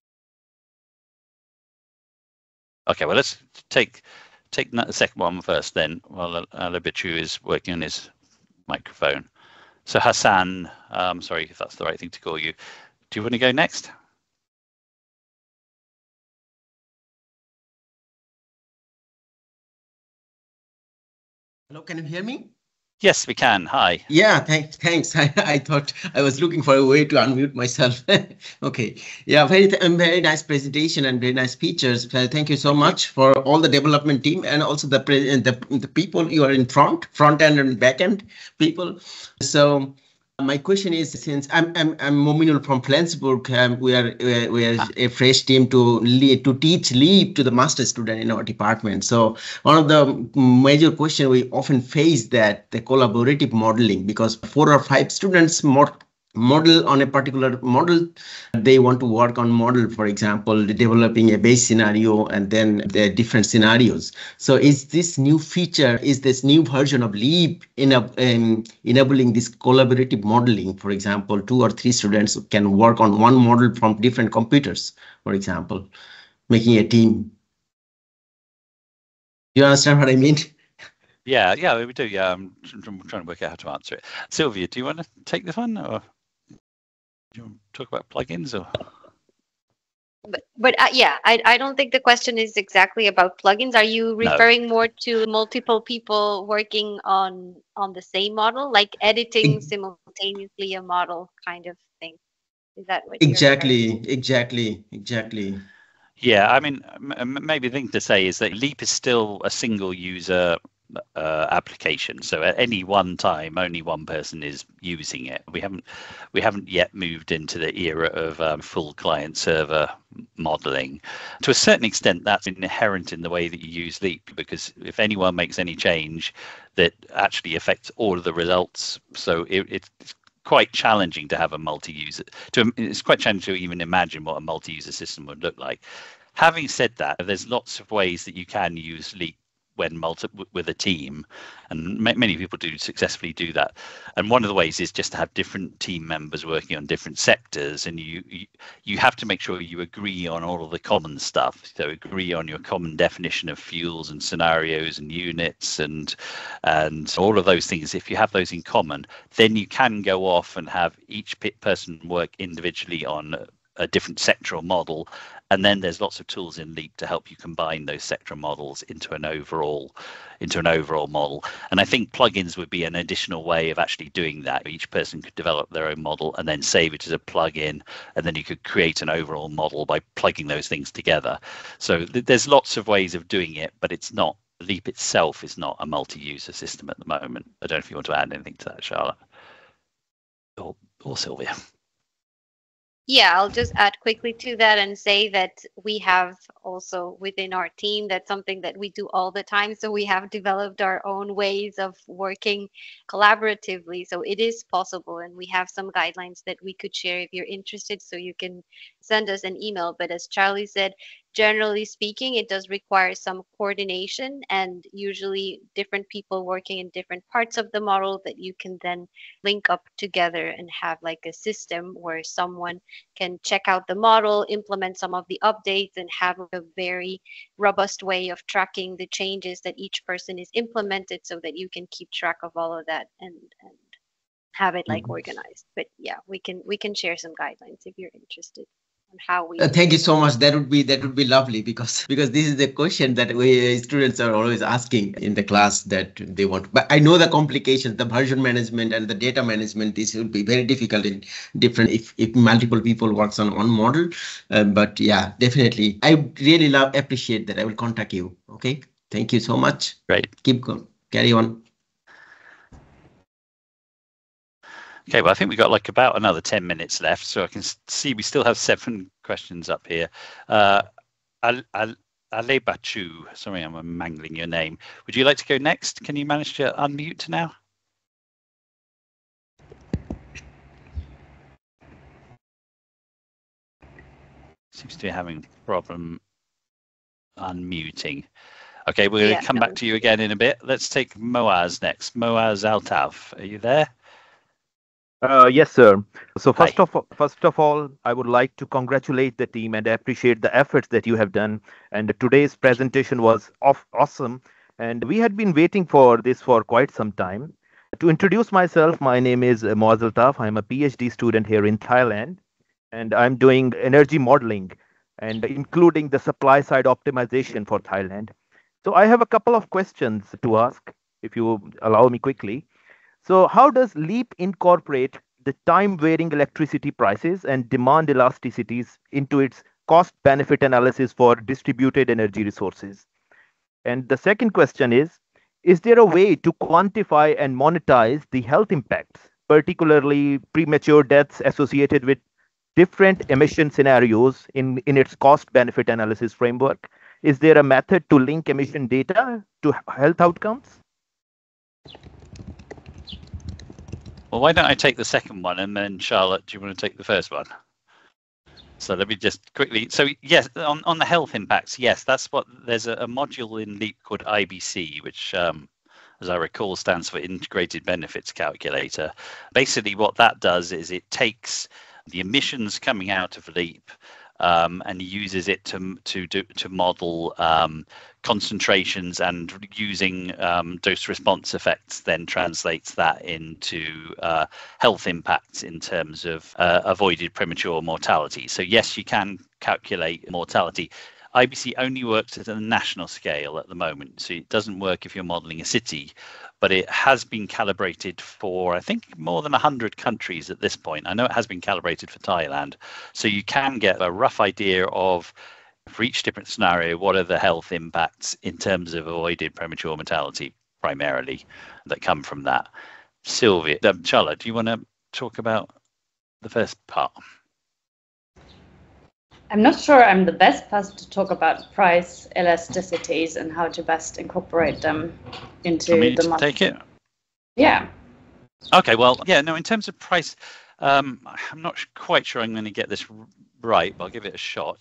Okay, well, let's take the second one first then, while Aleba Chu is working on his microphone. So Hassan, sorry if that's the right thing to call you. Do you want to go next? Hello, can you hear me? Yes, we can. Hi. Yeah, thanks. I thought I was looking for a way to unmute myself. Okay. Yeah, very nice presentation and very nice features. Thank you so much for all the development team and also the people you are in front end and back end people. So my question is, since I'm Mominul from Flensburg, we are a fresh team to teach Leap to the master student in our department. So one of the major questions we often face that the collaborative modeling, because 4 or 5 students model on a particular model, they want to work on model, for example, developing a base scenario and then the different scenarios. So is this new feature, is this new version of Leap enabling this collaborative modeling? For example, 2 or 3 students can work on one model from different computers, for example, making a team. Do you understand what I mean? Yeah, we do. Yeah, I'm trying to work out how to answer it. Sylvia, do you want to take this one, or do you want to talk about plugins? Or But yeah, I don't think the question is exactly about plugins. Are you referring more to multiple people working on the same model, like editing simultaneously a model kind of thing? Is that what you're referring to? Exactly. Yeah, I mean, maybe the thing to say is that Leap is still a single user application. So at any one time, only one person is using it. We haven't yet moved into the era of full client server modeling. To a certain extent, that's inherent in the way that you use Leap, because if anyone makes any change, that actually affects all of the results. So it's quite challenging to have a multi-user. It's quite challenging to even imagine what a multi-user system would look like. Having said that, there's lots of ways that you can use Leap when with a team, and many people do successfully do that. And one of the ways is just to have different team members working on different sectors, and you have to make sure you agree on all of the common stuff. So agree on your common definition of fuels and scenarios and units and all of those things. If you have those in common, then you can go off and have each person work individually on a different sectoral model, and then there's lots of tools in Leap to help you combine those sectoral models into an overall model. And I think plugins would be an additional way of actually doing that. Each person could develop their own model and then save it as a plugin, and then you could create an overall model by plugging those things together. So there's lots of ways of doing it, but it's not, Leap itself is not a multi-user system at the moment. I don't know if you want to add anything to that, Charlotte or Sylvia. Yeah, I'll just add quickly to that and say that we have also within our team, that's something that we do all the time. So we have developed our own ways of working collaboratively. So it is possible, and we have some guidelines that we could share if you're interested. So you can send us an email. But as Charlie said, generally speaking, it does require some coordination, and usually different people working in different parts of the model that you can then link up together and have like a system where someone can check out the model, implement some of the updates, and have a very robust way of tracking the changes that each person is implemented, so that you can keep track of all of that and have it like organized. But yeah, we can share some guidelines if you're interested on how we thank you so much. That would be lovely, because this is the question that we students are always asking in the class that they want. But I know the complications, the version management and the data management. This will be very difficult in different if multiple people works on one model. But yeah, definitely, I really appreciate that. I will contact you. Okay, thank you so much. Great. Keep going. Carry on. Okay, well, I think we've got like about another 10 minutes left, so I can see we still have 7 questions up here. Alebachu, sorry, I'm mangling your name. Would you like to go next? Can you manage to unmute now? Seems to be having a problem unmuting. Okay, we're going to come back to you again in a bit. Let's take Moaz next. Moaz Altaf, are you there? Yes, sir. So first of all, I would like to congratulate the team and appreciate the efforts that you have done. And today's presentation was awesome. And we had been waiting for this for quite some time. To introduce myself, my name is Moaz Altaf. I'm a PhD student here in Thailand, and I'm doing energy modeling and including the supply side optimization for Thailand. So I have a couple of questions to ask, if you allow me quickly. So how does LEAP incorporate the time-varying electricity prices and demand elasticities into its cost-benefit analysis for distributed energy resources? And the second question is there a way to quantify and monetize the health impacts, particularly premature deaths associated with different emission scenarios in its cost-benefit analysis framework? Is there a method to link emission data to health outcomes? Well, why don't I take the second one, and then Charlotte, do you want to take the first one? So let me just quickly. So yes, on the health impacts, yes, that's what there's a module in LEAP called IBC, which, as I recall, stands for Integrated Benefits Calculator. Basically, what that does is it takes the emissions coming out of LEAP and uses it to model concentrations, and using dose response effects then translates that into health impacts in terms of avoided premature mortality. So yes, you can calculate mortality. IBC only works at a national scale at the moment, so it doesn't work if you're modeling a city, but it has been calibrated for, I think, more than 100 countries at this point. I know it has been calibrated for Thailand, so you can get a rough idea of, for each different scenario, what are the health impacts in terms of avoided premature mortality primarily that come from that. Sylvia, Charlotte, do you want to talk about the first part? I'm not sure I'm the best person to talk about price elasticities and how to best incorporate them into the model. Take it? Yeah. Okay, well, yeah, no, in terms of price, I'm not quite sure I'm going to get this right, but I'll give it a shot.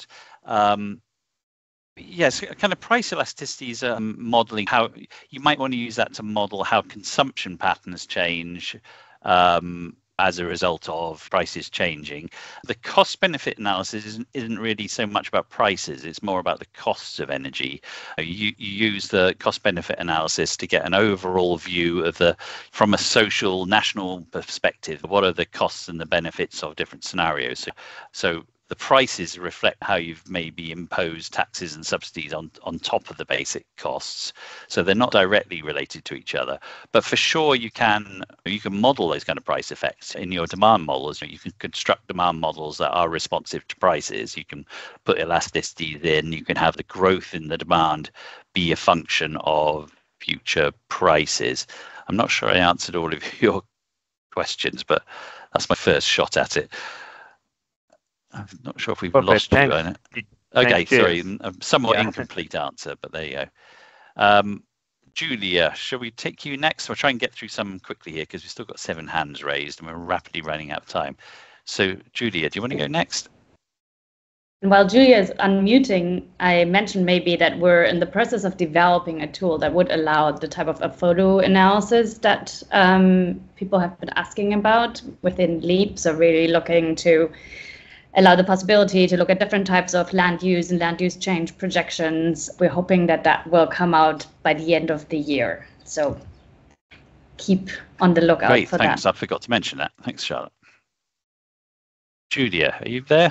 Yes, kind of price elasticities, modeling how you might want to use that to model how consumption patterns change as a result of prices changing. The cost benefit analysis isn't really so much about prices, it's more about the costs of energy. You use the cost benefit analysis to get an overall view of from a social national perspective, what are the costs and the benefits of different scenarios. So the prices reflect how you've maybe imposed taxes and subsidies on top of the basic costs. So they're not directly related to each other. But for sure, you can model those kind of price effects in your demand models. You can construct demand models that are responsive to prices. You can put elasticities in. You can have the growth in the demand be a function of future prices. I'm not sure I answered all of your questions, but that's my first shot at it. I'm not sure if we've lost you. Okay, sorry, a somewhat incomplete answer, but there you go. Julia, shall we take you next? We'll try and get through some quickly here because we've still got 7 hands raised and we're rapidly running out of time. So, Julia, do you want to go next? While Julia is unmuting, I mentioned maybe that we're in the process of developing a tool that would allow the type of a photo analysis that people have been asking about within LEAP. So really looking to allow the possibility to look at different types of land use and land use change projections. We're hoping that that will come out by the end of the year. So keep on the lookout for that. Great, thanks. I forgot to mention that. Thanks, Charlotte. Julia, are you there?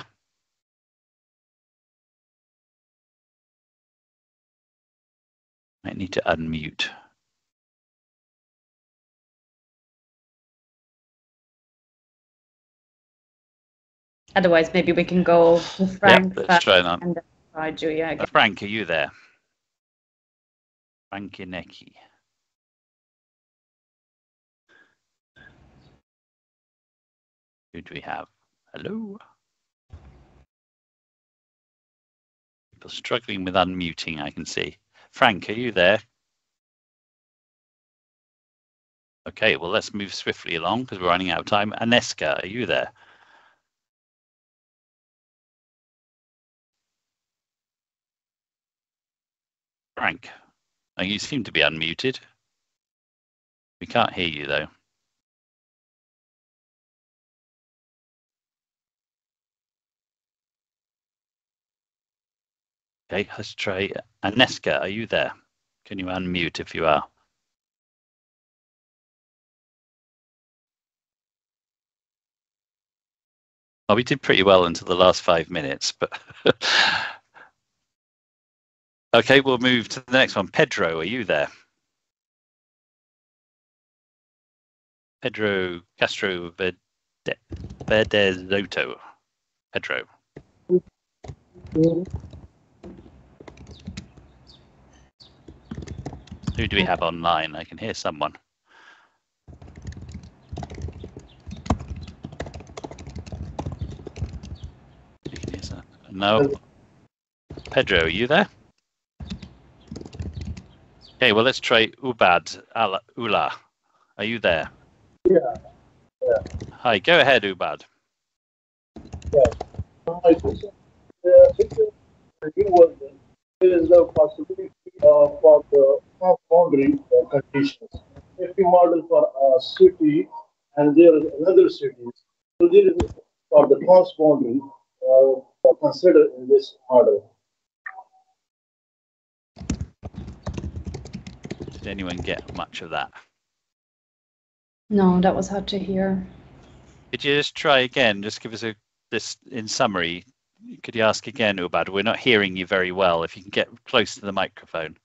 I need to unmute. Otherwise, maybe we can go to Frank. Yeah, let's try that. And then try Julia again. Frank, are you there? Frank Ineki. Who do we have? Hello? People struggling with unmuting, I can see. Frank, are you there? Okay, well, let's move swiftly along because we're running out of time. Aneska, are you there? Frank, you seem to be unmuted. We can't hear you, though. Okay, let's try. Aneska, are you there? Can you unmute if you are? Well, we did pretty well until the last 5 minutes, but okay, we'll move to the next one. Pedro, are you there? Pedro Castro Verdezotto. Pedro. Who do we have online? I can hear someone. You can hear someone. No. Pedro, are you there? Okay, well, let's try Ubad Ula. Are you there? Yeah. Hi, go ahead, Ubad. Yeah. My question it's a new version. There is the possibility for the boundary conditions. If we model for a city and there is another city, so there is for the transboundary considered in this model. Did anyone get much of that? No, that was hard to hear. Could you just try again? Just give us this in summary. Could you ask again, Ubad? We're not hearing you very well. If you can get close to the microphone.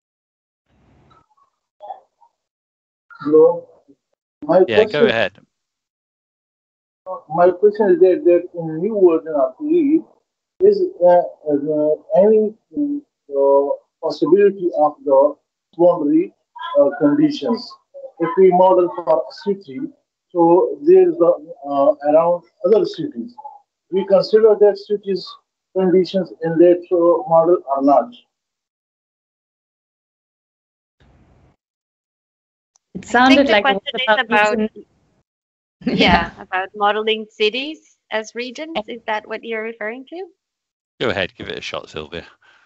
Hello. Go ahead. My question is that in new version of Leap, is any possibility of the boundary conditions? If we model for a city, so there is around other cities. We consider that cities conditions in that model or not. It sounded like the question is about about modeling cities as regions. Is that what you're referring to? Go ahead, give it a shot, Sylvia.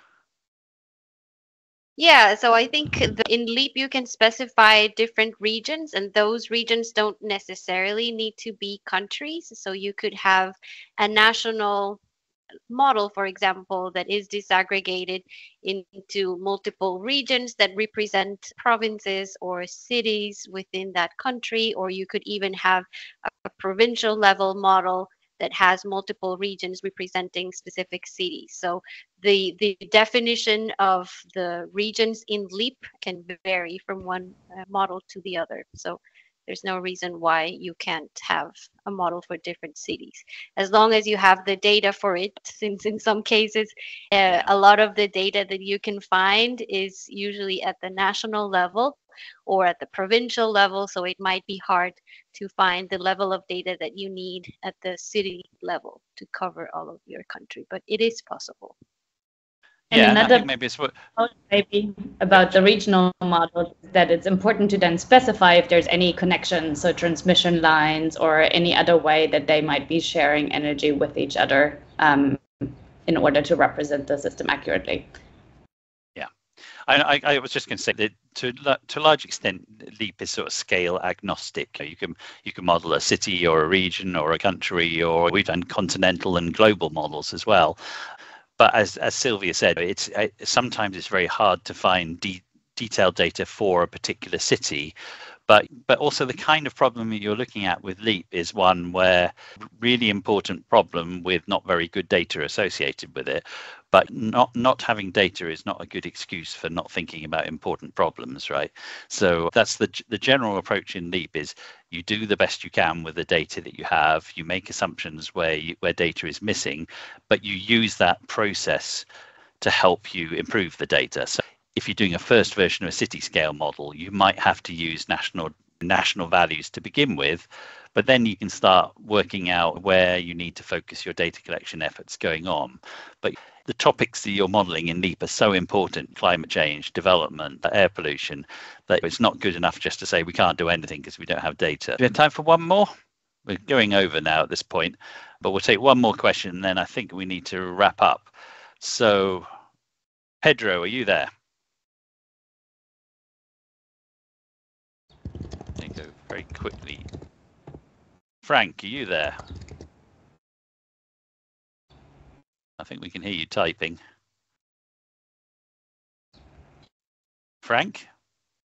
Yeah, so I think in LEAP you can specify different regions, and those regions don't necessarily need to be countries. So you could have a national model, for example, that is disaggregated into multiple regions that represent provinces or cities within that country, or you could even have a provincial level model that has multiple regions representing specific cities. So the definition of the regions in LEAP can vary from one model to the other. So there's no reason why you can't have a model for different cities, as long as you have the data for it, since in some cases, a lot of the data that you can find is usually at the national level or at the provincial level. So it might be hard to find the level of data that you need at the city level to cover all of your country, but it is possible. And I think maybe it's what maybe about the regional model, that it's important to then specify if there's any connections, so transmission lines or any other way that they might be sharing energy with each other in order to represent the system accurately. Yeah, I was just going to say that to a large extent, LEAP is sort of scale agnostic. You can model a city or a region or a country, or we've done continental and global models as well. But as Sylvia said, sometimes it's very hard to find detailed data for a particular city. But also the kind of problem that you're looking at with LEAP is one where really important problem with not very good data associated with it. But not having data is not a good excuse for not thinking about important problems, right? So that's the general approach in LEAP is you do the best you can with the data that you have. You make assumptions where data is missing, but you use that process to help you improve the data. So if you're doing a first version of a city scale model, you might have to use national values to begin with, but then you can start working out where you need to focus your data collection efforts going on. But the topics that you're modeling in LEAP are so important: climate change, development, air pollution, that it's not good enough just to say we can't do anything because we don't have data. Do we have time for one more? We're going over now at this point, but we'll take one more question and then I think we need to wrap up. So Pedro, are you there? I go very quickly. Frank, are you there? I think we can hear you typing. Frank?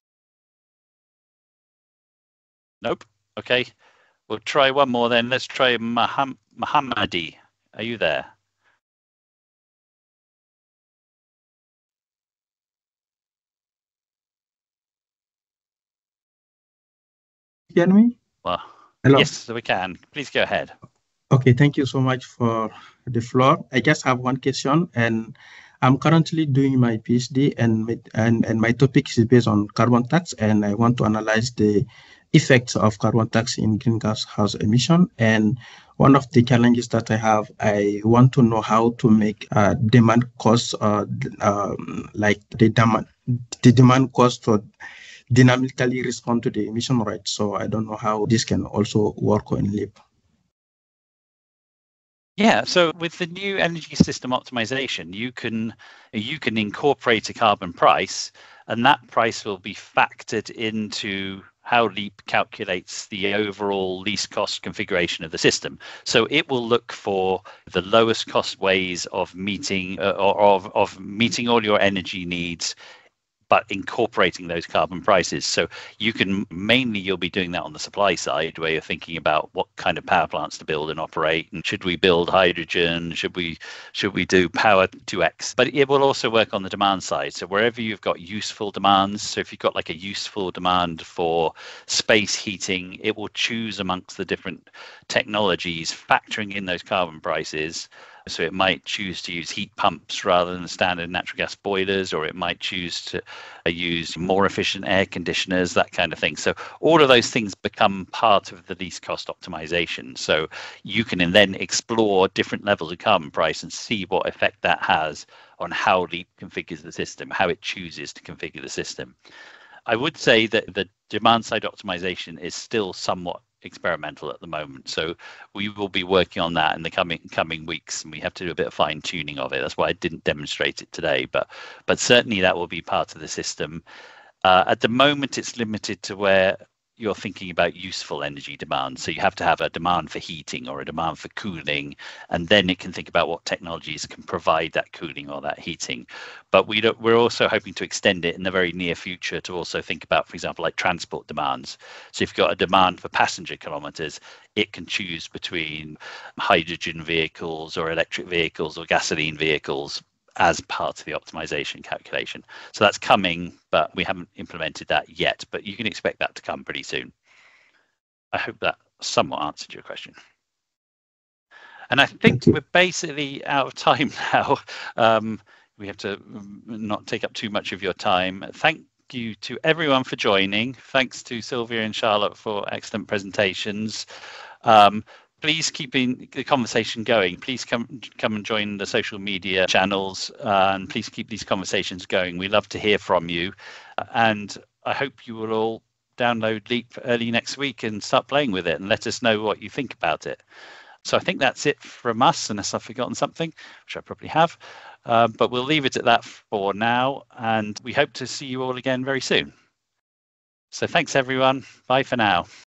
Nope. Okay. We'll try one more then. Let's try Mohammadi. Are you there? Hear me? Well, Hello. yes, so we can. Please go ahead. Okay, thank you so much for the floor. I just have one question, and I'm currently doing my PhD, and my topic is based on carbon tax, and I want to analyze the effects of carbon tax in greenhouse emission. And one of the challenges that I have, I want to know how to make demand costs, like the demand cost for dynamically respond to the emission rate. So I don't know how this can also work on LEAP. Yeah, so with the new energy system optimization, you can incorporate a carbon price, and that price will be factored into how LEAP calculates the overall least cost configuration of the system. So it will look for the lowest cost ways of meeting of meeting all your energy needs, but incorporating those carbon prices. So you'll be doing that on the supply side, where you're thinking about what kind of power plants to build and operate, and should we build hydrogen, should we do power to X. But it will also work on the demand side. So wherever you've got useful demands, so if you've got like a useful demand for space heating, it will choose amongst the different technologies, factoring in those carbon prices. So it might choose to use heat pumps rather than standard natural gas boilers, or it might choose to use more efficient air conditioners, that kind of thing. So all of those things become part of the least cost optimization. So you can then explore different levels of carbon price and see what effect that has on how LEAP configures the system, how it chooses to configure the system. I would say that the demand side optimization is still somewhat experimental at the moment, so we will be working on that in the coming weeks, and we have to do a bit of fine tuning of it. That's why I didn't demonstrate it today, but certainly that will be part of the system. At the moment, it's limited to where you're thinking about useful energy demand. So you have to have a demand for heating or a demand for cooling, and then it can think about what technologies can provide that cooling or that heating. But we're also hoping to extend it in the very near future to also think about, for example, like transport demands. So if you've got a demand for passenger kilometers, it can choose between hydrogen vehicles or electric vehicles or gasoline vehicles as part of the optimization calculation. So that's coming, but we haven't implemented that yet, but you can expect that to come pretty soon. I hope that somewhat answered your question. And I think we're basically out of time now. We have to not take up too much of your time. Thank you to everyone for joining. Thanks to Sylvia and Charlotte for excellent presentations. Please keep the conversation going. Please come and join the social media channels, and please keep these conversations going. We love to hear from you, and I hope you will all download LEAP early next week and start playing with it and let us know what you think about it. So I think that's it from us, unless I've forgotten something, which I probably have, but we'll leave it at that for now, and we hope to see you all again very soon. So thanks everyone. Bye for now.